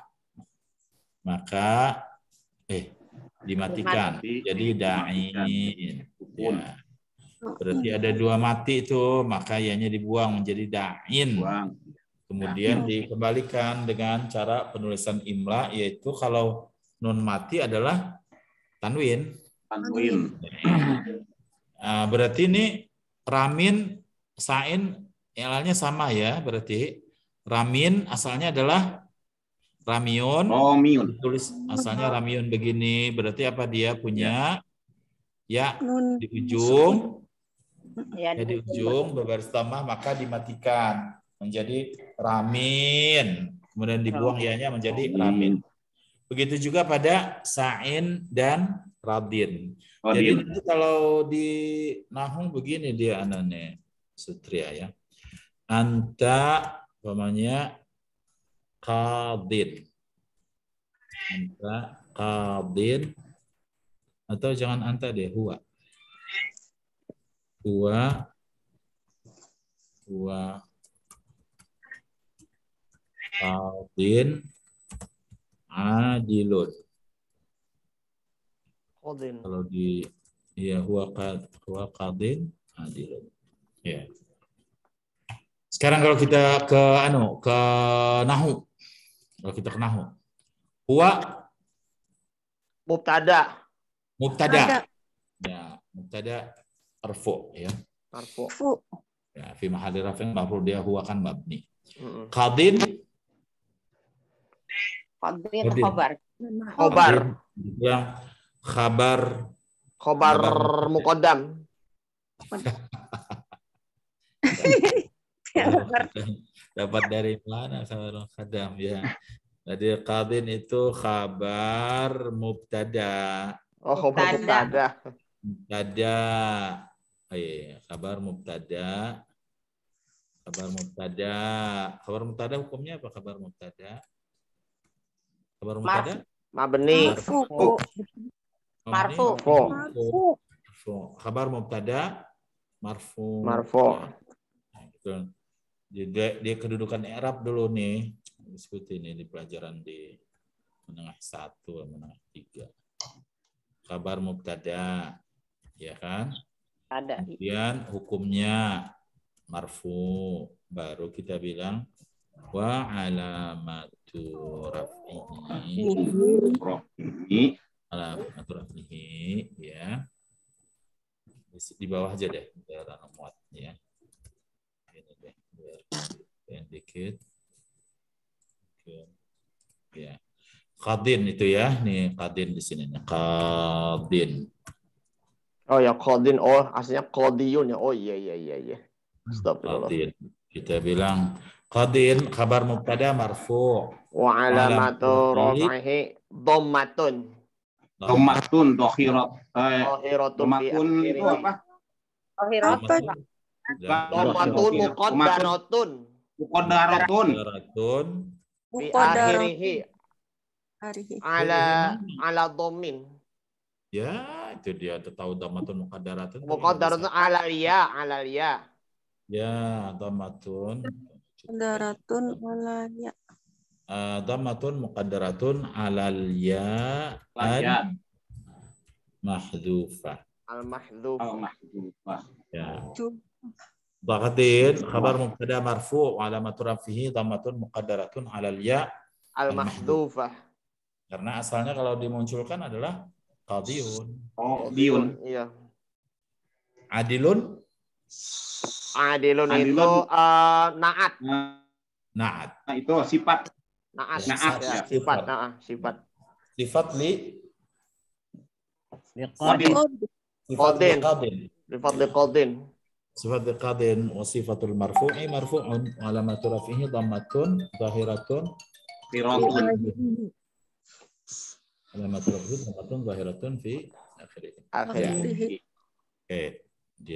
Maka eh dimatikan. Jadi da'in. Ya. Berarti ada dua mati itu, maka ianya dibuang menjadi da'in. Kemudian dikembalikan dengan cara penulisan imla, yaitu kalau nun mati adalah tanwin. Tanwin. Nah, berarti ini ramin, sain, i'lalnya sama ya. Berarti ramin asalnya adalah ramiun. Oh, miun. Tulis asalnya ramiun begini. Berarti apa dia punya? Ya, di ujung. Ya, di ujung berbaris dhammah maka dimatikan menjadi ramin. Kemudian dibuang ianya menjadi ramin. Begitu juga pada sa'in dan radin. Radin. Jadi nanti kalau di nahwu begini dia anane sutria ya. Anta umpamanya qadin. Anta qadin atau jangan anta deh, huwa. Huwa huwa qadin adilun. Qadin. Kalau di ya huwa qad huwa qadin adilun. Ya. Sekarang kalau kita ke anu ke nahwu. Kalau kita ke nahwu. Huwa mubtada. Mubtada. Ya, mubtada marfu ya. Marfu. Ya, fi mahalli raf'in marfu dia huwa kan mabni. Qadin Qadin khabar. Khabar. Yang khabar khabar muqaddam. Dapat dari mana khabar muqaddam ya. Jadi qadin itu khabar mubtada. Oh, khabar mubtada. Mubtada. Oh, iya, kabar mubtada. Kabar mubtada. Kabar mubtada hukumnya apa kabar mubtada? Kabar mubtada? Mabni. Marfu. Marfu. Marfu. Kabar mubtada marfu. Marfu. Nah, jadi dia kedudukan i'rab dulu nih. Disebut ini di pelajaran di menengah satu, menengah tiga. Kabar mubtada, ya kan? Ada. Kemudian hukumnya marfu, baru kita bilang wa alamatu raf'ihi alamatu raf'ihi ya. Di bawah aja deh biar muat ya. Ini deh biar yang dikit. Oke. Ya. Qadin itu ya, nih qadin di sini nih. Qadin. Oh ya qadin, oh aslinya qadiyun ya. Oh iya iya iya iya. Astagfirullah. Qadin. Kita bilang Qadin khabar mubtada marfu'. Wa alamatu raf'ihi dhammatun. Dhammatun dhakhirat. Eh, Dhahiratun fi Dhammatun itu akhirih. apa? Apa? Dhammatun muqaddaratun. Muqaddaratun. Muqaddaratun. Fi Muqaddaratun. akhirih. Harihi. Ala ala dhammin. Ya, itu dia tahu dhammatun muqaddaratun. Muqaddaratun ala ya, ala ya. Ya, dhammatun. Muqaddaratun alaya. Uh, dhammatun muqaddaratun alal ya Ya. an mahdhufah. Al mahdhuf. Al mahdhufah. Ya. Ju- Dhaqatin khabar mubtada marfu' wa alamatu rafihi dhammatun muqaddaratun alal ya Al mahdhufah. karena asalnya kalau dimunculkan adalah qadiyun. Oh, diun. Iya. Adilun Adilun, Adilun. itu uh, naat. na'at. Nah, itu sifat. Naat. Ya, Naat. ya, Ya, sifat. Nah, sifat. Sifat li Liqadin. sifat li Qadin. qadin. Sifat liqadin. Sifat li qadin wa sifatul marfu'i marfu'un wa alamatu rafihi dhammatun zahiratun Qiratun. alamatu rafihi dhammatun zahiratun fi akhirih. Akhirih. Oke, dia.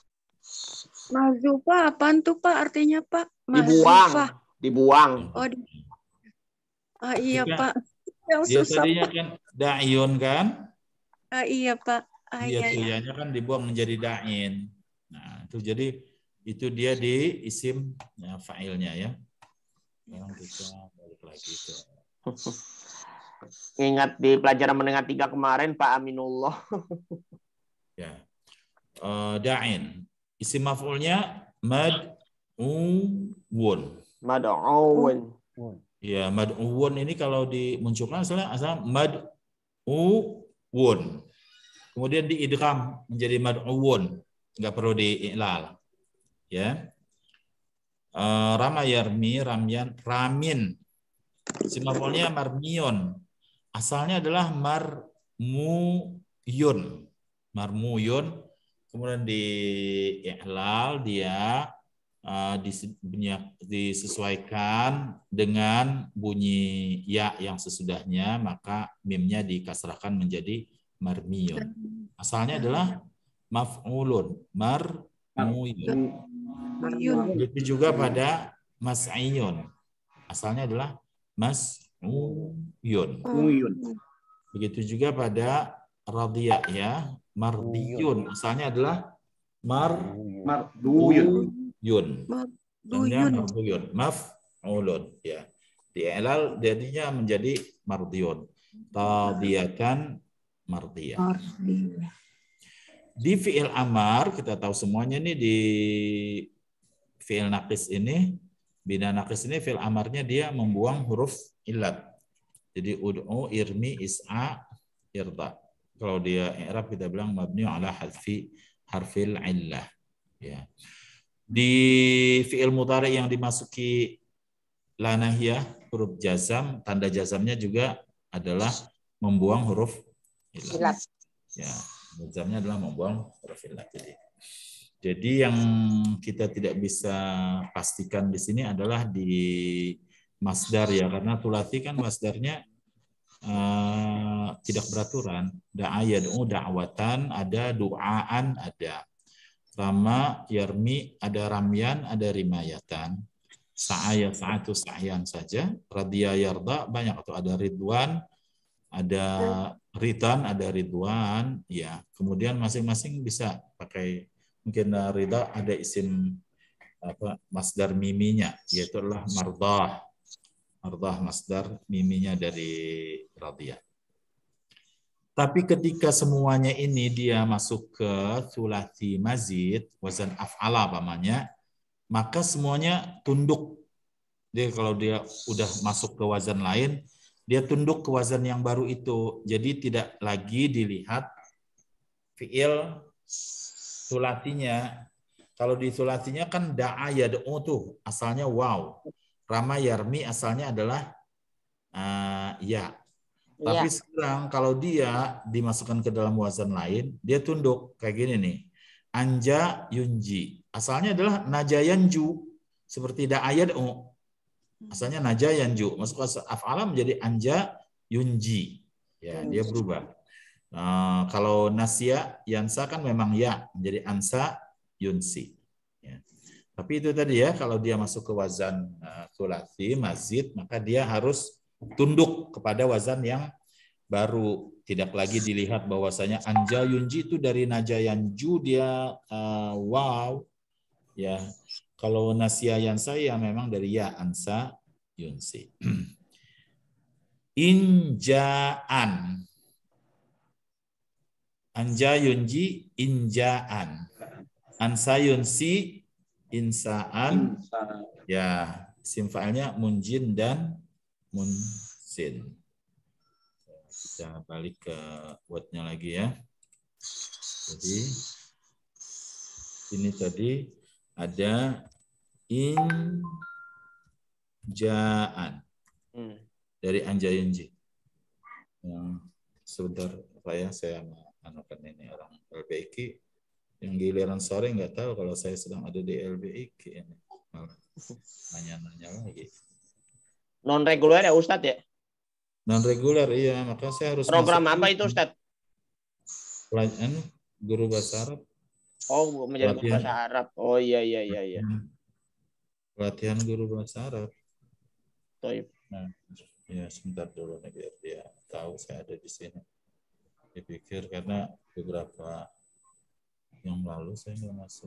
Mahzufa apaan tuh Pak artinya Pak? Dibuang. Mahzufa. Dibuang. Oh, di... ah iya Jika Pak. Yang dia susah tadinya Pak. kan da'yun kan? Ah iya Pak. Ah Dia iya, iya. tuyanya kan dibuang menjadi da'in. Nah, itu jadi itu dia di isim ya, fa'ilnya ya. Sekarang kita balik lagi ke Ingat di pelajaran menengah tiga kemarin Pak Aminullah. ya. Uh, da'in. Isim maf'ulnya mad'uwun. Mad'uwun. Ya, mad'uwun ini kalau dimunculkan asalnya asal mad'uwun. Kemudian diidgham menjadi mad'uwun, enggak perlu dii'lal. Ya. Uh, rama yarmi ramyan ramin. Isim maf'ulnya marmiyun. Asalnya adalah marmuyun. Marmuyun. Kemudian di i'lal dia uh, disesuaikan dengan bunyi ya yang sesudahnya, maka mimnya dikasrahkan menjadi marmiyun. Asalnya adalah maf'ulun, marmuyun. Begitu juga pada mas'iyun. Asalnya adalah mas'uyun. Begitu juga pada radhiya ya. Mardiyun asalnya adalah mar marduyun marduyun maf'ulun ya di i'lal jadinya menjadi mardiyun tadiyatan mardiyah. Di fi'il amar kita tahu semuanya nih di fi'il naqis ini bina naqis ini fi'il amarnya dia membuang huruf illat. Jadi ud'u irmi is'a irda. Kalau dia i'rab kita bilang mabni ala hadfi harfil illah ya. Di fi'il mudhari yang dimasuki la nahiyah huruf jazam, tanda jazamnya juga adalah membuang huruf illah. Ya, jazamnya adalah membuang huruf illah. Jadi jadi yang kita tidak bisa pastikan di sini adalah di masdar ya, karena tulati kan masdarnya Uh, tidak beraturan. Da'a yad'u da'watan, ada du'aan, ada rama yarmi, ada ramyan, ada rimayatan. Sa'aya sa'atu sa'yan saja. Radhiya yarda banyak, atau ada ridwan, ada ridan, ada ridwan ya. Kemudian masing-masing bisa pakai mungkin rida ada isim apa masdar miminya, yaitu adalah mardah. Mardah masdar miminya dari radiyah. Tapi ketika semuanya ini dia masuk ke sulasi mazid, wazan af'ala pamannya, maka semuanya tunduk. Dia kalau dia udah masuk ke wazan lain, dia tunduk ke wazan yang baru itu. Jadi tidak lagi dilihat fi'il sulasinya. Kalau di sulasinya kan da'a yad'u tuh, asalnya waw. Rama yarmi asalnya adalah uh, ya. Tapi ya. Sekarang kalau dia dimasukkan ke dalam wazan lain, dia tunduk kayak gini nih. Anja yunji. Asalnya adalah najayanju. seperti da'aya oh, asalnya naja yanju, masuk ke af'ala menjadi anja yunji. Ya, dia berubah. Uh, kalau nasya yansa kan memang ya menjadi ansa yunsi. Ya. Tapi itu tadi ya, kalau dia masuk ke wazan uh, thulathi mazid, maka dia harus tunduk kepada wazan yang baru. Tidak lagi dilihat bahwasanya anja yunji itu dari naja yanju dia uh, wow. Ya, kalau nasya yansa ya memang dari ya ansa yunsi. Injaan. Anja yunji injaan. Ansa yunsi insaan. Ya, isim fa'ilnya munjin dan munsin. Kita balik ke wordnya lagi ya. Jadi ini tadi ada injaan hmm. dari anja yunji. Yang sebentar Pak ya, saya anukan ini orang L B I K yang giliran sore nggak tahu kalau saya sedang ada di L B I K ini. Nanya-nanya lagi. Non reguler ya Ustadz ya? Non reguler iya, maka saya harus program apa itu Ustadz? Pelajaran guru bahasa Arab. Oh, menjadi guru bahasa Arab. Oh iya iya iya iya. Pelatihan guru bahasa Arab. Toib. Nah, ya sebentar dulu nih biar dia tahu saya ada di sini. Dipikir karena beberapa yang lalu saya nggak masuk.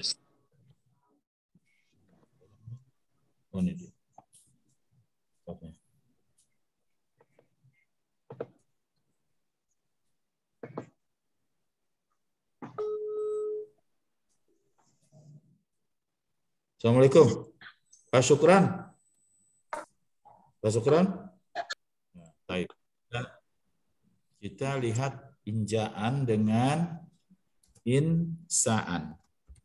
Oh ini dia. Oke. Assalamualaikum. Pak Syukran. Pak Syukran. Nah, baik. Kita lihat injaan dengan insaan.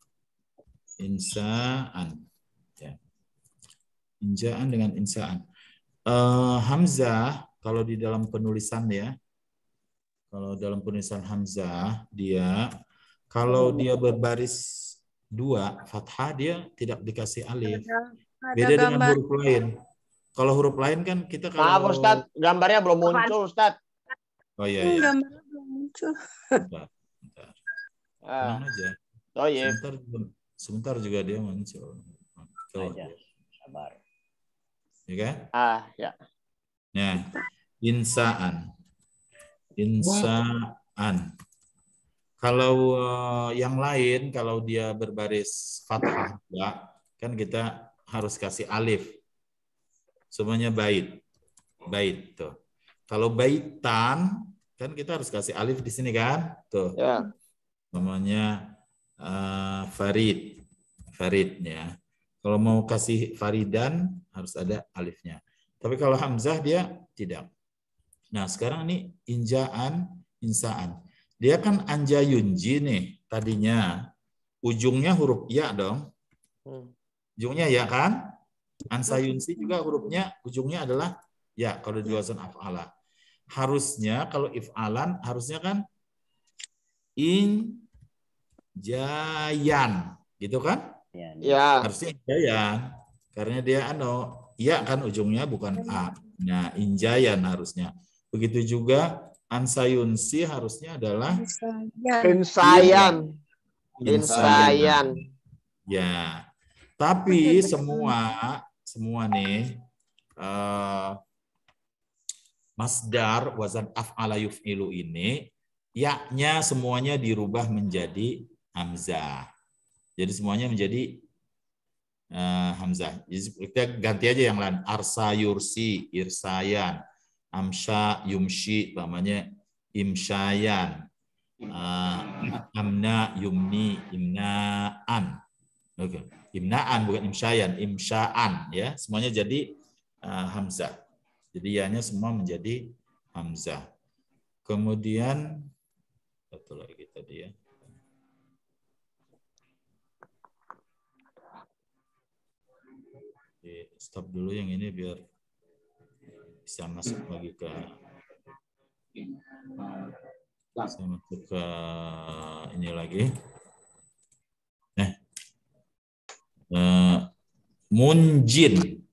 Insaan. Ya. Injaan dengan insaan. Uh, Hamzah, kalau di dalam penulisan ya, kalau dalam penulisan Hamzah, dia, kalau dia berbaris dua fathah dia tidak dikasih alif. Ada, ada beda gambar. Dengan huruf lain. Kalau huruf lain kan kita kalau maaf Ustadz, gambarnya belum muncul Ustadz. Oh iya iya. Gambarnya belum muncul. Bentar, bentar. Ah. Tenang aja. Oh iya. Sebentar, sebentar juga dia muncul. Tuh. Aja. Sabar. Ya kan? Ah ya. Nah, insaan. Insaan. Kalau uh, yang lain, kalau dia berbaris fathah, ya, kan kita harus kasih alif. Semuanya bait. Bait tuh. Kalau baitan, kan kita harus kasih alif di sini kan? Tuh. Ya. Namanya uh, farid. Faridnya. Kalau mau kasih faridan, harus ada alifnya. Tapi kalau hamzah dia tidak. Nah, sekarang ini injaan, insaan. Dia kan anja yunji nih tadinya. Ujungnya huruf ya dong. Ujungnya ya kan? Ansa yunsi juga hurufnya ujungnya adalah ya kalau di wazan af'ala. Harusnya kalau if'alan harusnya kan injayan. Gitu kan? Ya. Harusnya injayan. Karena dia ano, ya kan ujungnya bukan a. Nah, injayan harusnya. Begitu juga ansayunsi harusnya adalah insayan. Insayan. Ya. Tapi semua semua nih uh, masdar wazan af'ala yuf'ilu ini ya-nya semuanya dirubah menjadi hamzah. Jadi semuanya menjadi uh, hamzah. Jadi kita ganti aja yang lain. Arsa yursi, irsayan. Amsha yumshi namanya imsyayan, uh, amna yumni imnaan. Oke, okay. Imnaan bukan imsyayan, imsyaan ya. Semuanya jadi uh, hamzah. Jadi ya-nya semua menjadi hamzah. Kemudian satu lagi tadi ya. Oke, stop dulu yang ini biar bisa masuk lagi ke bisa masuk ke ini lagi. Nah, uh, munjin.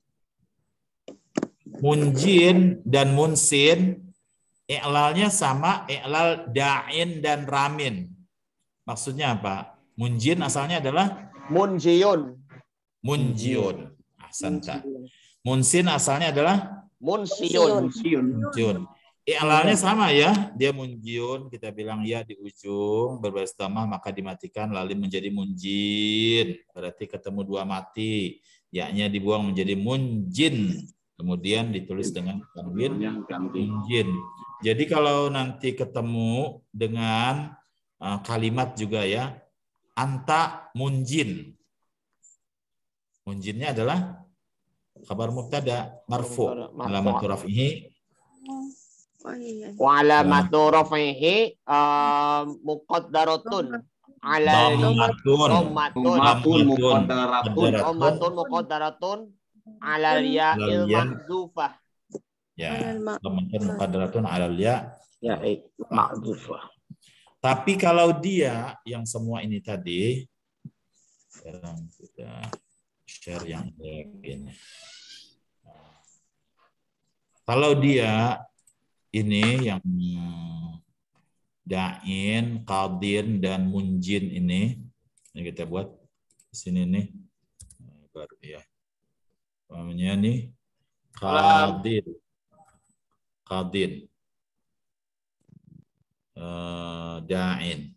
Munjin dan munsin i'lalnya sama i'lal da'in dan ramin. Maksudnya apa? Munjin asalnya adalah munjiun. Munjiun. Ahsanta. Munsin asalnya adalah munsiun. Munsiun. I'lalnya sama ya. Dia munjiun, kita bilang ya di ujung berbaris dhammah maka dimatikan lalu menjadi munjin. Berarti ketemu dua mati. Ya-nya dibuang menjadi munjin. Kemudian ditulis dengan tanwin munjin. Jadi kalau nanti ketemu dengan uh, kalimat juga ya, anta munjin. Munjinnya adalah kabar mubtada marfu. Alamatu raf'ihi wa alamatu raf'ihi muqaddaratun ala dhammatun dhammatun muqaddaratun muqaddaratun ala ya'il mahdzufah. Ya, dhammatun muqaddaratun ala ya ya mahdzufah. Tapi kalau dia yang semua ini tadi, sekarang kita share yang ini. Kalau dia ini yang da'in, qadin dan munjin ini, ini kita buat di sini nih, baru ya. Namanya nih qadin, qadin, uh, da'in,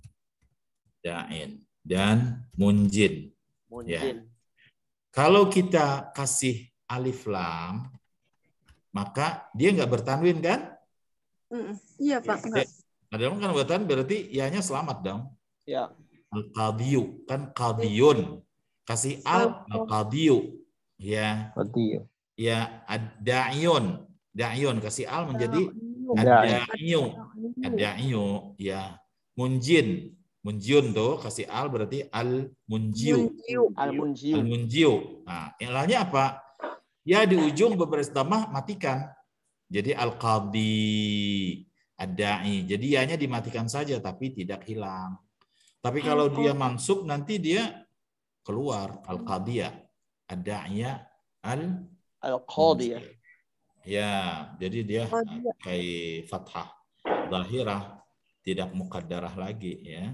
da'in dan munjin. Munjin. Ya. Kalau kita kasih alif lam, maka dia nggak bertanwin kan? Mm, iya Pak. Enggak. Ada kan bertanwin berarti ianya selamat dong. Ya. Al-qadiyu kan qadiyun. Kasih al al-qadiyu. Ya. Qadiyu. Ya ad-da'iyun. Da'iyun kasih al menjadi ad-da'iyu. Ad-da'iyu ya. Munjin. Munjiun tuh kasih al berarti al-munjiu. Al-munjiu. Al-munjiu. Nah, ilahnya apa? Ya di ujung berbaris dhammah matikan. Jadi al-qadi, ad-da'i. Jadi ya-nya dimatikan saja tapi tidak hilang. Tapi kalau dia mansub nanti dia keluar al-qadiyah, ad-da'iyah, al al-qadiyah. Ya, jadi dia kayak fathah zahirah, tidak muqaddarah lagi ya.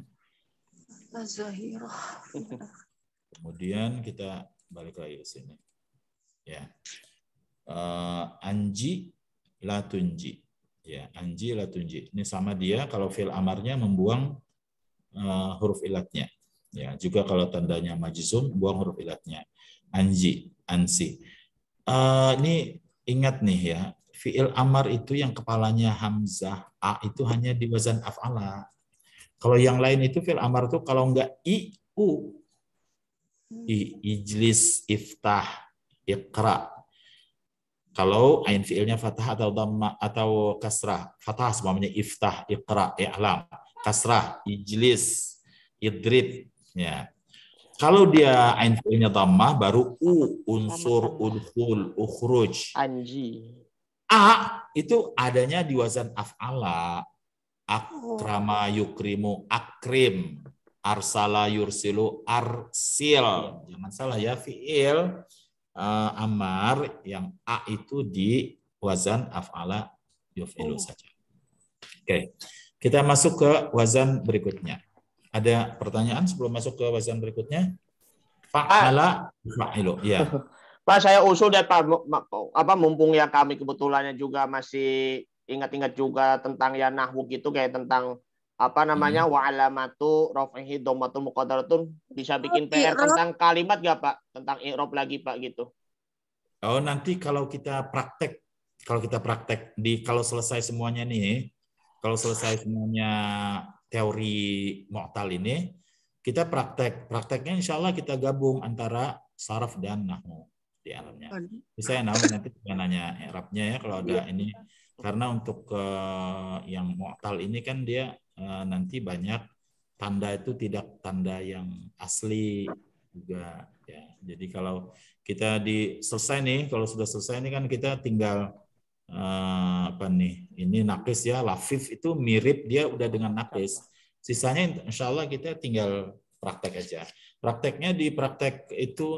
Zahirah. Kemudian kita balik lagi ke sini. Ya. Uh, anji la tunji. Ya, anji la tunji. Ini sama dia kalau fi'il amarnya membuang uh, huruf ilatnya. Ya, juga kalau tandanya majzum buang huruf ilatnya. Anji, ansi. Uh, ini ingat nih ya, fi'il amar itu yang kepalanya hamzah a itu hanya di wazan af'ala. Kalau yang lain itu fi'il amar itu kalau enggak i u. I, ijlis, iftah, iqra. Kalau ain fi'ilnya fathah atau dhamma atau kasrah, fathah semuanya iftah, iqra, i'lam, kasrah, ijlis, idrib. Ya. Kalau dia ain fi'ilnya dhammah baru u, unsur, udkhul, ukhruj. Anji. A itu adanya di wazan af'ala. Akrama yukrimu, akrim. Arsala yursilu, arsil. Jangan salah ya, fi'il uh, amar yang a itu di wazan af'ala yuf'ilu saja. Oke, kita masuk ke wazan berikutnya. Ada pertanyaan sebelum masuk ke wazan berikutnya? Fa'ala fa'ilu. Ya. Pak, saya usul deh Pak, apa mumpung ya kami kebetulannya juga masih ingat-ingat juga tentang ya nahwu gitu, kayak tentang apa namanya hmm. wa alamatu raf'ihi dhammatun muqaddaratun, bisa bikin P R tentang kalimat gak Pak? Tentang i'rab lagi Pak gitu. Oh, nanti kalau kita praktek, kalau kita praktek di kalau selesai semuanya nih, kalau selesai semuanya teori mu'tal ini, kita praktek. Prakteknya insya Allah kita gabung antara saraf dan nahwu di alamnya. Bisa ya Nahu nanti kita nanya i'rabnya ya kalau ada ini, karena untuk uh, yang mu'tal ini kan dia uh, nanti banyak tanda itu tidak tanda yang asli juga ya. Jadi kalau kita di selesai nih, kalau sudah selesai ini kan kita tinggal uh, apa nih? Ini nakis ya, lafif itu mirip dia udah dengan nakis. Sisanya insya Allah kita tinggal praktek aja. Prakteknya di praktek itu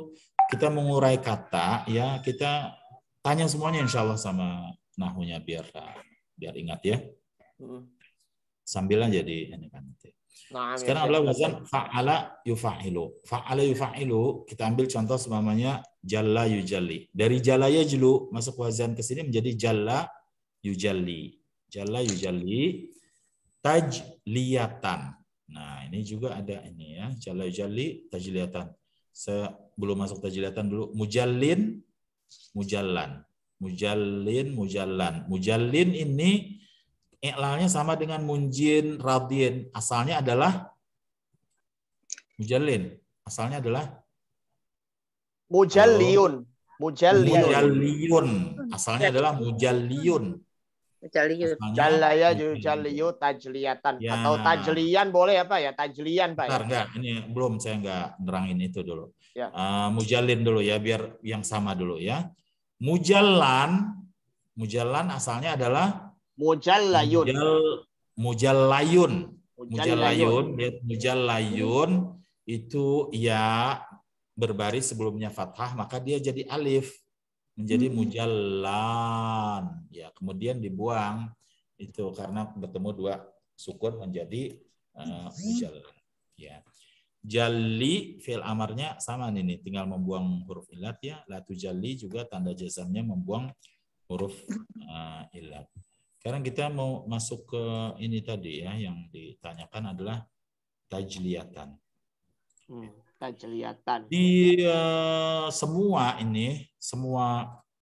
kita mengurai kata, ya kita tanya semuanya insya Allah sama nahunya biar biar ingat ya. Sambil aja di ini kan. Nah, Sekarang adalah wazan fa'ala yufa'ilu. Fa'ala yufa'ilu kita ambil contoh semamanya jalla yujalli. Dari jalla yajlu masuk wazan ke sini menjadi jalla yujalli. Jalla yujalli tajliyatan. Nah, ini juga ada ini ya, jalla yujalli tajliyatan. Sebelum masuk tajliyatan dulu mujallin mujallan. Mujallin mujallan. Mujallin ini i'lalnya sama dengan munjin radin. Asalnya adalah mujallin. Asalnya adalah mujalliyun. Mujalliyun. Mujalliyun. Asalnya adalah mujalliyun. Mujalliyun. Jallaya yujalliyu tajliyatan. Ya. Atau tajliyan boleh apa ya? Tajliyan Pak. Bentar, Ya? enggak, ini belum, saya enggak nerangin itu dulu. Ya. Uh, mujallin dulu ya, biar yang sama dulu ya. Mujallan, mujallan asalnya adalah mujallayun. Mujal, mujallayun. Mujallayun. Mujallayun, mujallayun itu ya berbaris sebelumnya fathah, maka dia jadi alif menjadi mujallan. Ya, kemudian dibuang itu karena bertemu dua sukun menjadi uh, mujallan. Ya. Jalli fi'il amarnya sama nih, tinggal membuang huruf ilat ya. La tujalli juga tanda jazamnya membuang huruf uh, ilat. Sekarang kita mau masuk ke ini tadi ya, yang ditanyakan adalah tajliyatan. Hmm, tajliyatan. Di uh, semua ini, semua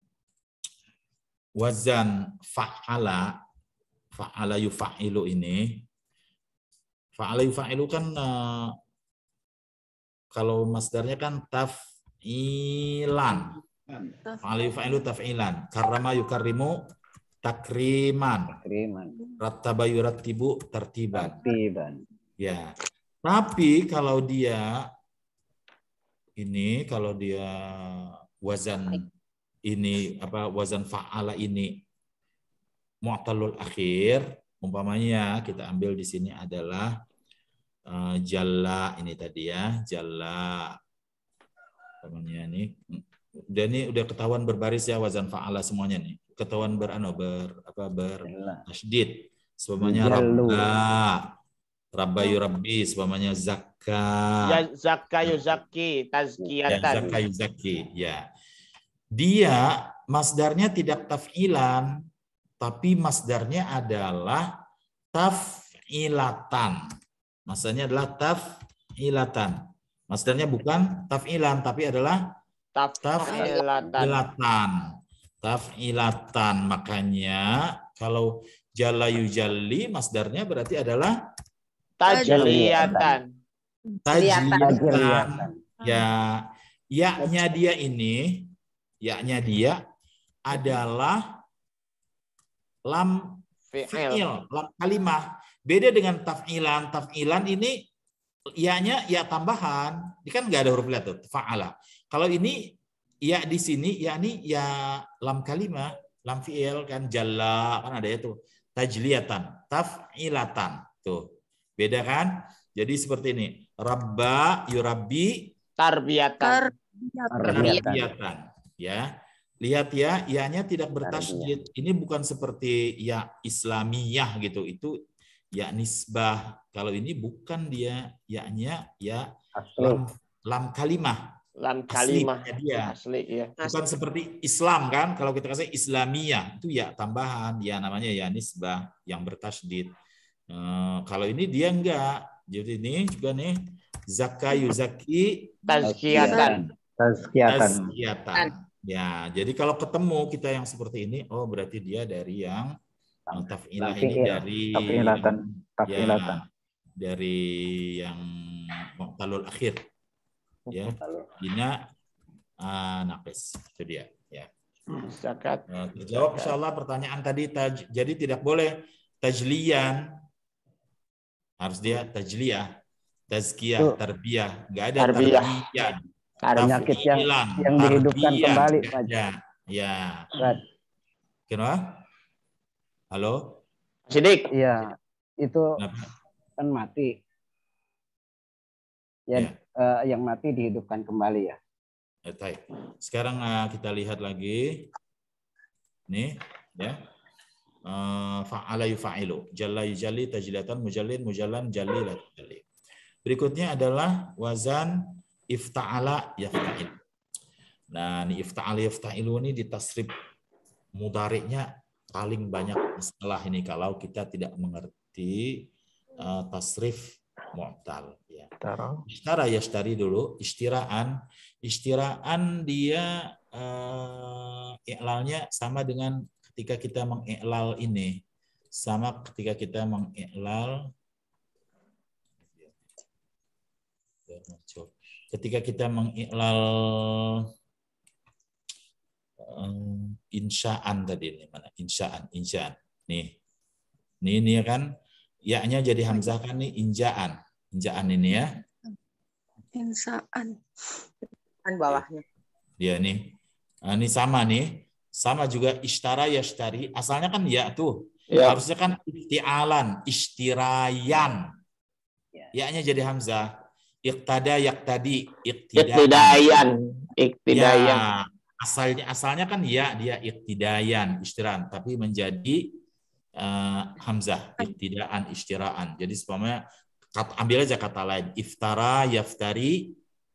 wazan fa'ala, fa'ala yufa'ilu ini, fa'ala yufa'ilu kan uh, kalau masdarnya kan taf'ilan. Fa'ala yufa'ilu taf'ilan. Karrama yukarrimu takriman. Takriman. Rattaba yurattibu tartiban. Tartiban. Ya. Tapi kalau dia ini kalau dia wazan ini apa wazan fa'ala ini mu'talul akhir, umpamanya kita ambil di sini adalah uh, jalla ini tadi ya, jalla. Umpamanya ini udah ini udah ketahuan berbaris ya wazan fa'ala semuanya nih. Ketahuan berano ber apa ber tasydid sebabnya rabba rabba yurabbi sebabnya zakka ya zakka yuzakki tazkiyatan ya, zakka yuzakki ya dia masdarnya tidak taf'ilan tapi masdarnya adalah taf'ilatan masdarnya adalah taf'ilatan masdarnya bukan taf'ilan tapi adalah taf'ilatan taf taf'ilatan, makanya kalau jalla yujalli masdarnya berarti adalah tajliyatan. Tajliyatan. Ya, ya-nya dia ini, ya-nya dia adalah lam fi'il, lam kalimah. Beda dengan taf'ilan. Taf'ilan ini ya-nya ya tambahan. Ini kan nggak ada huruf lat tuh, fa'ala. Kalau ini ya di sini yakni ya lam kalimah, lam fi'il kan jalla kan ada itu tajliyatan, taf'ilatan. Tuh. Beda kan? Jadi seperti ini. Rabba yurabbi tarbiyatan. Tarbiyatan. Ya. Lihat ya, ya-nya tidak bertasydid. Ini bukan seperti ya islamiyah gitu. Itu ya nisbah. Kalau ini bukan dia ya-nya ya lam, lam kalimah. Lam kalimah dia asli ya. Bukan seperti Islam kan, kalau kita kasih Islamiyah itu ya tambahan, ya namanya ya nisbah yang bertasydid. Uh, kalau ini dia enggak. Jadi ini juga nih zakka yuzaki tazkiyatan. Tazkiyatan. Tazkiyatan. Ya, jadi kalau ketemu kita yang seperti ini, oh berarti dia dari yang uh, taf'ilah ini dari taf'ilatan. Taf'ilatan. Ya, dari yang mu'talul akhir. Ya, bina uh, naqis itu dia ya. Zakat. Uh, terjawab insyaallah pertanyaan tadi taj, jadi tidak boleh tajliyan, harus dia tajliyah, tazkiyah, tarbiyah, enggak ada tarbiyah. Penyakit yang yang dihidupkan kembali Pak. Ya, ya. Kenapa? Halo? Sidik. Iya, itu Kenapa? Kan mati. Ya, ya. Uh, yang mati dihidupkan kembali ya. Eh, baik. Sekarang uh, kita lihat lagi. Nih, ya. Uh, fa'ala yufa'ilu. Jalla yujalli tajlatan mujallin mujallan jallilat jalli. Berikutnya adalah wazan ifta'ala yafta'il. Nah, ini ifta'ala yafta'ilu ini di tasrif mudhari'nya paling banyak masalah ini kalau kita tidak mengerti uh, tasrif mu'tal ya. Ishtara yashtari dulu, istiraan. Istiraan dia uh, i'lalnya sama dengan ketika kita mengi'lal ini. Sama ketika kita mengi'lal ketika kita mengi'lal um, insya'an tadi ini mana? Insya'an, insya'an. Nih. Nih ini kan ya-nya jadi hamzah kan nih inja'an. Inja'an ini ya. Insaan. Kan bawahnya. Dia nih. Nah, ini sama nih. Sama juga ishtara yashtari. Asalnya kan ya tuh. Ya. Harusnya kan isti'alan, istirayan. Ya-nya jadi hamzah. Iqtada yaktadi, iktidayan. Iktidayan. Ya, asalnya asalnya kan ya dia iktidayan, istirahan, tapi menjadi uh, hamzah, iktidaan, istiraan. Jadi semuanya ambil aja kata lain. Iftara, yaftari.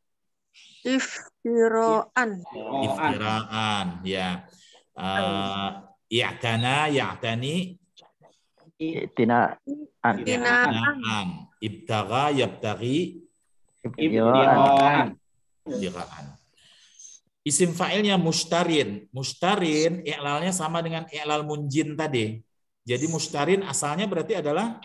Iftiraan. Iftiraan, ya. Uh, i'tana, ya'tani. Tinaan. Tinaan. Ibtaga, yabtagi. Ibtiraan. Ibtiraan. Isim fa'ilnya mustarin. Mustarin, i'lalnya sama dengan i'lal munjin tadi. Jadi mustarin asalnya berarti adalah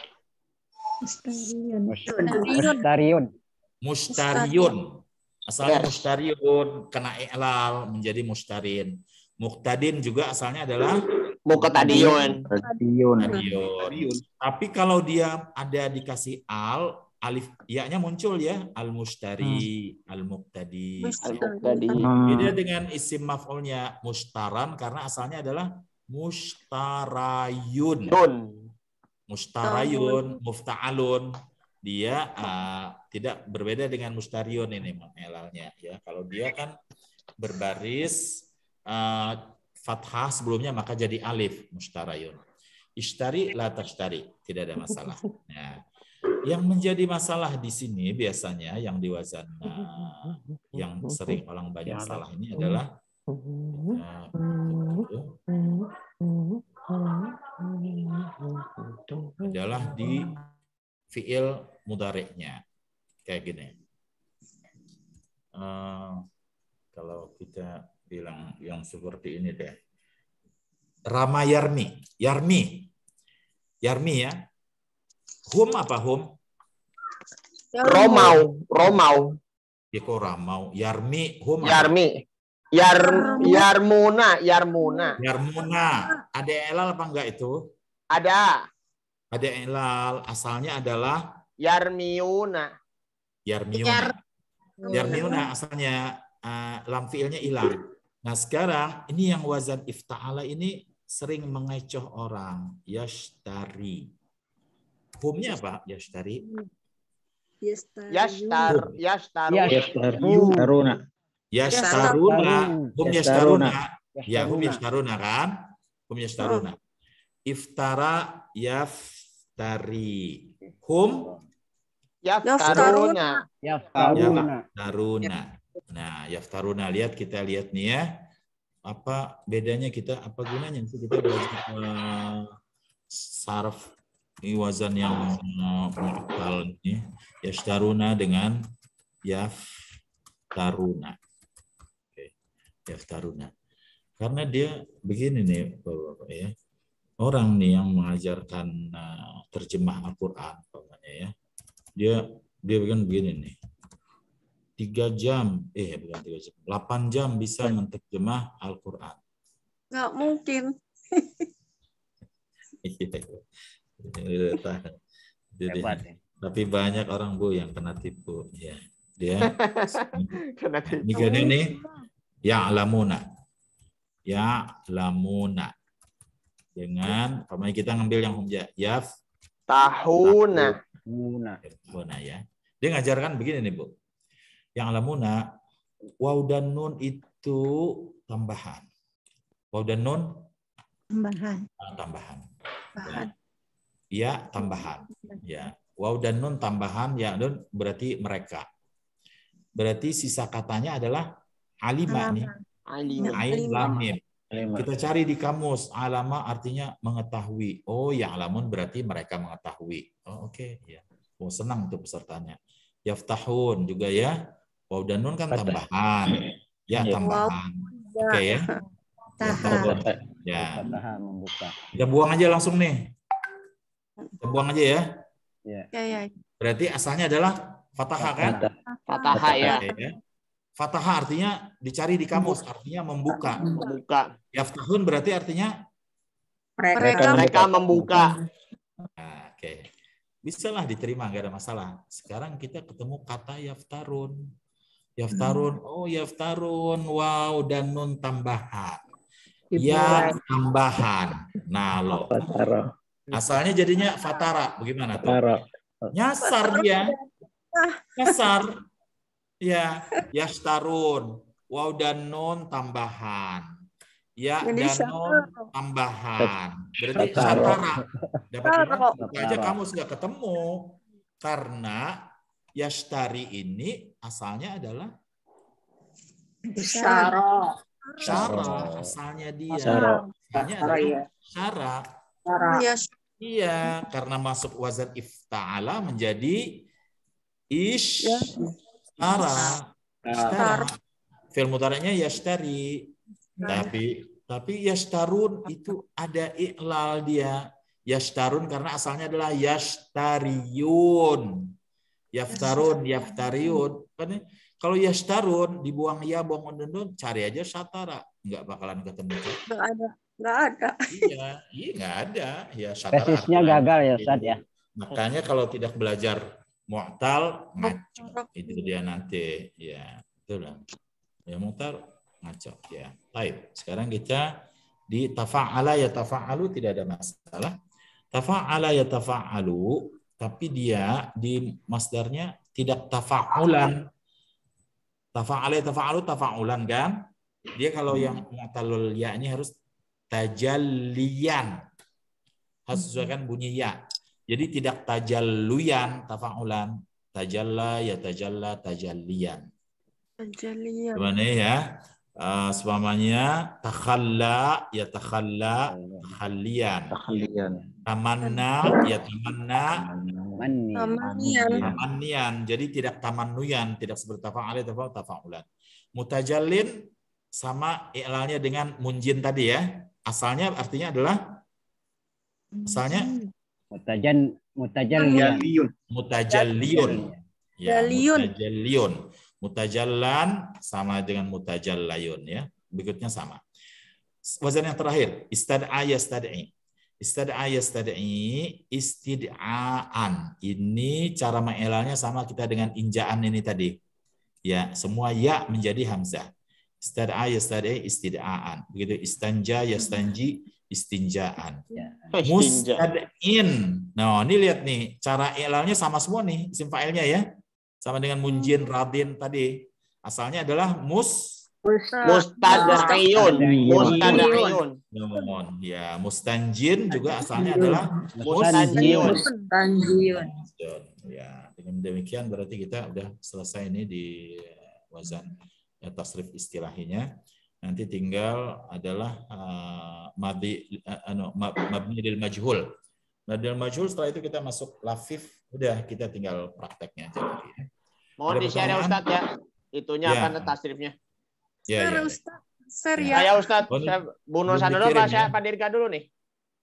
Mustariun. Mustariun. Asalnya mustariun, kena i'lal menjadi mustarin. Muqtadin juga asalnya adalah muqtadiyun. Muqtadiyun. Tapi kalau dia ada dikasih al, alif ya-nya muncul ya, al-mustari, hmm. al-muqtadi. Al-muqtadi. Beda dengan isim maf'ulnya mustaran karena asalnya adalah mustarayun. Mustarayun, mufta'alun. Dia uh, tidak berbeda dengan mustariun ini mengelalnya ya. Kalau dia kan berbaris uh, fathah sebelumnya maka jadi alif mustarayun. Ishtari la tashtari, tidak ada masalah. Nah, yang menjadi masalah di sini biasanya yang diwazan uh, yang sering orang banyak salah ini adalah uh, adalah di fiil mudhari'nya kayak gini. Uh, kalau kita bilang yang seperti ini deh. Rama Yarmi, Yarmi, Yarmi ya. Hum apa hum? Romau, Romau. Iko Ramau, Yarmi, hum. Yarmi, Yar, Yarmuna, Yarmuna. Yarmuna. Ada elal apa enggak itu? Ada. Ada elal. Asalnya adalah Yarmiuna. Yarmiuna. Yar Yarmiuna asalnya uh, lam fiilnya hilang. Nah sekarang ini yang wazan ifta'ala ini sering mengecoh orang. Yashtari. Humnya apa? Yashtari. Yashtar. Yashtaru. Yashtaruna. Yashtaruna. Hum yashtaruna. Ya, hum yashtaruna kan? Hum yashtaruna. Iftara yaftari. Hum yaftaruna. Yaftaruna. Yaftaruna. Nah, yaftaruna, lihat kita lihat nih ya. Apa bedanya kita, apa gunanya sih kita belajar uh, sarf ini wazan yang mu'tal ini. Yaftaruna dengan yaftaruna. Oke, yaftaruna. Karena dia begini nih Bapak-bapak ya. Orang nih yang mengajarkan uh, terjemah Al-Qur'an umpamanya ya. Dia dia bikin begini nih. Tiga jam, eh bukan tiga jam, delapan jam bisa menerjemah Al-Quran. Nggak mungkin. Jadi, tapi banyak orang Bu yang kena tipu. Ya, dia. Kena tipu. Ini kan ini, ya'lamuna, ya'lamuna. Dengan, pokoknya kita ngambil yang humja, yaf, tahuna. Tahuna ya. Dia ngajarkan begini nih Bu. Yang lamuna waw dan nun itu tambahan. Waw dan nun Tambahan. ah, tambahan. Ya. Ya, tambahan. Ya, waw dan nun tambahan, ya nun berarti mereka. Berarti sisa katanya adalah alima nih. Alima. Ain lam mim. Kita cari di kamus, alama artinya mengetahui. Oh, ya alamun berarti mereka mengetahui. Oh, oke, okay. Ya. Oh, senang tuh pesertanya. Yaftahun juga ya. Waw dan nun kan tambahan. Ya, tambahan. Oke okay, ya. Yaftahun. Ya. Kita buang aja langsung nih. Kita buang aja ya. Ya, ya. Berarti asalnya adalah fathah kan? Fathah ya. Okay, ya. Fathah artinya dicari di kamus, artinya membuka. Membuka. Yaftahun berarti artinya mereka, mereka membuka. Nah, oke. Okay. Bisalah diterima, nggak ada masalah. Sekarang kita ketemu kata yaftarun. Yaftarun, oh yaftarun, wow, dan nun tambahan. Ya tambahan. Nah, loh. Asalnya jadinya fatara. Bagaimana tuh? Nyasar dia. Nyasar. Ya, yastarun. Wow dan nun tambahan. Ya dan nun tambahan. Berarti satara. Dapat lima aja kamu sudah ketemu. Karena yastari ini asalnya adalah Syara. Syara. Asalnya dia. Syara. Asalnya adalah syara. Iya, karena masuk wazan ifta'ala menjadi ish. Syara. Syara. Fi'il mudhari'nya yashtari. Tapi tapi yashtarun itu ada i'lal dia. Yashtarun karena asalnya adalah yashtariyun. Yaftarun, yaftariun. Kalau yashtarun dibuang ya, buang nun, cari aja syatara, nggak bakalan ketemu. Nggak ada, nggak ada. Iya, iya nggak ada. Ya syatara. Tesisnya gagal ya Ustaz ya. Makanya kalau tidak belajar mu'tal ngaco, itu dia nanti. Ya, itulah. Ya mu'tal ngaco ya. Baik, sekarang kita di tafa'ala ya tafa'alu tidak ada masalah. Tafa'ala ya tafa'alu, tapi dia di masdarnya tidak tafa'ulan. Tafa'ala ya tafa'alu tafa'ulan kan? Dia kalau yang mu'talul ya ini harus tajalliyan. Harus sesuaikan bunyi ya. Jadi tidak tajalluyan tafa'ulan. Tajalla ya tajalla tajalliyan. Tajalliyan. Gimana ya? Uh, Sebamanya takhalla ya takhalla takhalliyan. Tamanna ya tamanna tamanniyan. Jadi tidak tamannuyan, tidak seperti tafa'ala atau tafa'ulan. Mutajallin sama i'lalnya dengan munjin tadi ya. Asalnya artinya adalah asalnya mutajan mutajalliyun. Mutajalliyun. Ya, mutajalliyun. Mutajallan sama dengan mutajallayun ya. Berikutnya sama. Wazan yang terakhir, istad'a yastad'i. Istad'a yastad'i istid'aan. Ini cara mengelalnya sama kita dengan injaan ini tadi. Ya, semua ya menjadi hamzah. Istad'a yastad'i istid'aan. Begitu istanja yastanji istinjaan. Mustad'in. Nah, ini lihat nih, cara elalnya sama semua nih, isim fa'ilnya ya. Sama dengan munjin, radin tadi. Asalnya adalah mus mustad'iyun. Mustad'iyun. Ya, mustanjin juga asalnya adalah mustanjiyun. Mustanjiyun. Ya, dengan demikian berarti kita udah selesai ini di wazan ya, tasrif istilahinya. Nanti tinggal adalah uh, madhi uh, anu mabni lil majhul. Mabni lil majhul setelah itu kita masuk lafif. Udah, kita tinggal prakteknya aja lagi. Mohon di-share ya Ustaz ya. Itunya ya. Akan tasrifnya. Ya, ya. Ustaz. Share ya. Ayo Ustaz, saya Bu Nur Sana dulu, Pak, saya Pak Dirga dulu nih.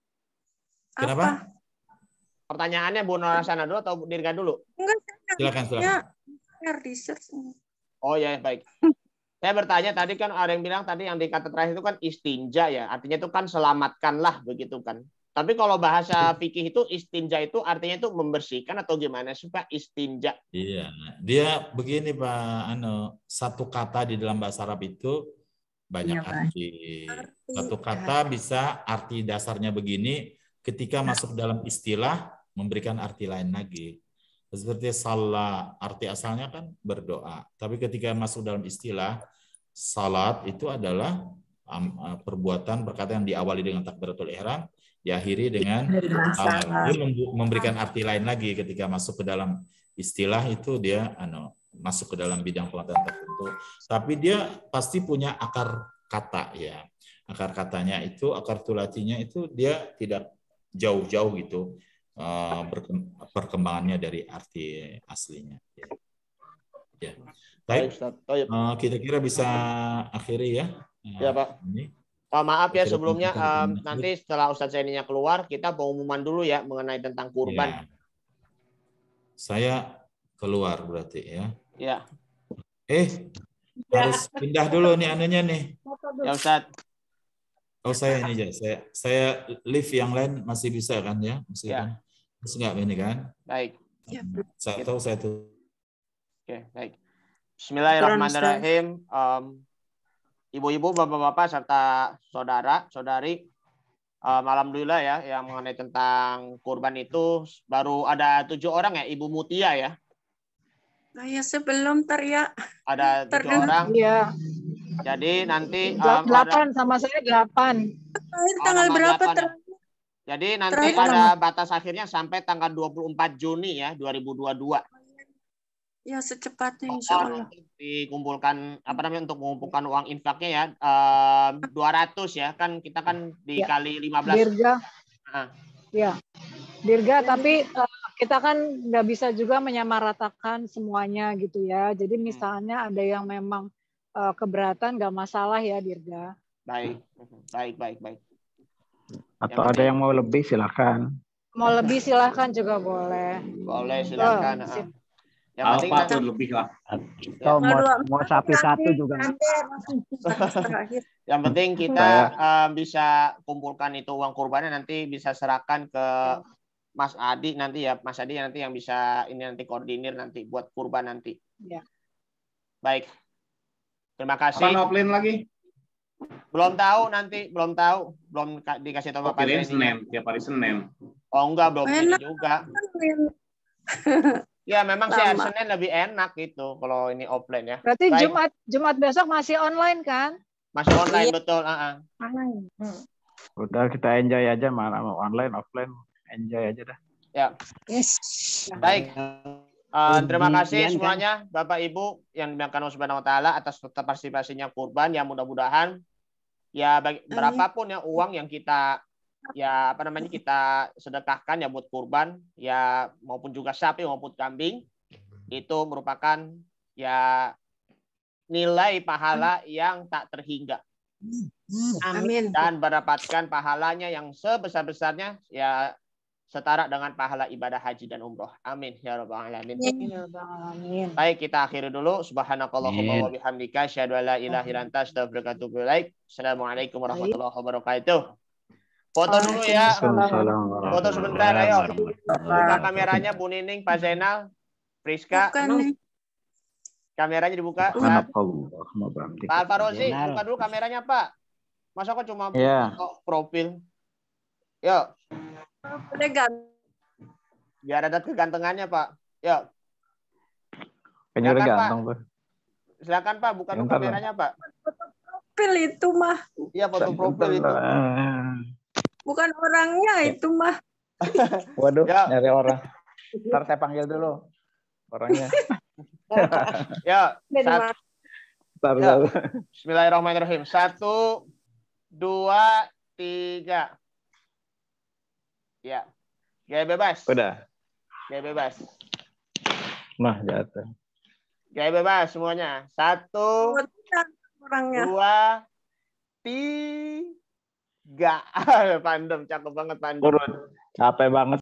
Kenapa? Pertanyaannya Bu Nur Sana dulu atau Bu Dirga dulu? Enggak, silakan, silakan. Ya, share di search. Oh ya, baik. Saya bertanya tadi kan ada yang bilang tadi yang di kata terakhir itu kan istinja ya. Artinya itu kan selamatkanlah begitu kan. Tapi kalau bahasa fikih itu istinja itu artinya itu membersihkan atau gimana sih Pak istinja? Iya, dia begini Pak, anu satu kata di dalam bahasa Arab itu banyak ya, arti. arti. Satu kata bisa arti dasarnya begini, ketika masuk dalam istilah memberikan arti lain lagi. Seperti salat, arti asalnya kan berdoa. Tapi ketika masuk dalam istilah, salat itu adalah um, perbuatan perkataan yang diawali dengan takbiratul ihram, diakhiri dengan salat. Dia memberikan arti lain lagi ketika masuk ke dalam istilah itu dia ano, masuk ke dalam bidang pengetahuan tertentu. Tapi dia pasti punya akar kata ya. Akar katanya itu, akar tulatinya itu dia tidak jauh-jauh gitu. Perkembangannya dari arti aslinya. Ya. Baik, uh, kita kira bisa akhiri ya. Uh, ya Pak. Ini. Oh, maaf ya sebelumnya um, nanti setelah Ustadz Zaininya keluar kita pengumuman dulu ya mengenai tentang kurban. Ya. Saya keluar berarti ya. Ya. Eh ya. Harus pindah dulu nih anunya nih. Ya Ustadz. Oh saya ini aja. Saya saya live yang lain masih bisa kan ya? Masih ya. Kan? Terus enggak ini kan? Baik. Ya. Saya tahu saya tuh. Oke, baik. Bismillahirrahmanirrahim. Um, Ibu-ibu, bapak-bapak serta saudara, saudari, um, alhamdulillah ya yang mengenai tentang kurban itu baru ada tujuh orang ya, Ibu Mutia ya. Saya sebelum ter ya. Ada tujuh Terdengar. orang. Iya. Jadi nanti um, delapan ada, sama saya delapan. oh, tanggal berapa delapan, ter? ya? Jadi nanti Terakhir ada nama. batas akhirnya sampai tanggal dua puluh empat Juni ya dua ribu dua puluh dua. Ya secepatnya insya Allah. Dikumpulkan apa namanya untuk mengumpulkan uang infaknya ya um, dua ratus ya kan kita kan dikali ya. lima belas. Dirga. Nah. Ya. Dirga tapi uh, kita kan nggak bisa juga menyamaratakan semuanya gitu ya. Jadi misalnya ada yang memang uh, keberatan nggak masalah ya Dirga. Baik, baik, baik, baik. Atau yang ada yang mau lebih silakan. Mau lebih silakan juga boleh. Boleh silakan. Oh, yang penting Apa tuh lebih lah. Atau mau, mau sapi satu juga. Yang penting kita uh, bisa kumpulkan itu uang kurbannya nanti bisa serahkan ke Mas Adi nanti ya, Mas Adi nanti yang bisa ini nanti koordinir nanti buat kurban nanti. Ya. Baik. Terima kasih. Kapan offline lagi? Belum tahu nanti, belum tahu, belum dikasih tahu Pak Kirain Senin, tiap hari Senin. Oh enggak, belum ini Enak. juga. Ya memang sih hari Senin lebih enak gitu kalau ini offline ya. Berarti Baik. Jumat Jumat besok masih online kan? Masih online betul. Uh-uh. Hmm. Udah kita enjoy aja, mana mau online offline enjoy aja dah. Ya. Yes. Baik. Uh, terima kasih semuanya Bapak Ibu yang dimuliakan Allah Subhanahu wa taala atas partisipasinya kurban yang mudah-mudahan ya bagi, berapapun ya uang yang kita ya apa namanya kita sedekahkan ya buat kurban ya maupun juga sapi maupun kambing itu merupakan ya nilai pahala yang tak terhingga. Amin. Dan mendapatkan pahalanya yang sebesar-besarnya ya setara dengan pahala ibadah haji dan umroh. Amin ya rabbal alamin. Amin. Baik, kita akhiri dulu. Subhanakallahumma wa bihamdika asyhadu an la ilaha illa anta astaghfiruka wa atubu ilaik. Assalamualaikum warahmatullahi wabarakatuh. Foto dulu ya. Foto sebentar ayo. Buka kameranya Bu Nining, Pak Zainal, Friska. Kameranya dibuka. Pak Alfarozi, buka dulu kameranya, Pak. Masa kok cuma yeah. profil? Yuk. Biar ada kegantengannya, Pak. Yuk. Kayaknya udah ganteng, Pak. Silakan, Pak. Buka dulu kameranya, Pak. Profil itu mah. Iya, foto profil itu. Bukan orangnya itu mah. Waduh, ya. Nyari orang. Ntar saya panggil dulu orangnya. Ya. Bentar, ya. Bismillahirrahmanirrahim. Satu, dua, tiga. Ya. Gaya bebas. Udah. Gaya bebas. Nah, jatuh. Gaya bebas semuanya. Satu, orangnya. Dua, tiga. Pandem, cakep banget Pandem. Turun. Capek banget.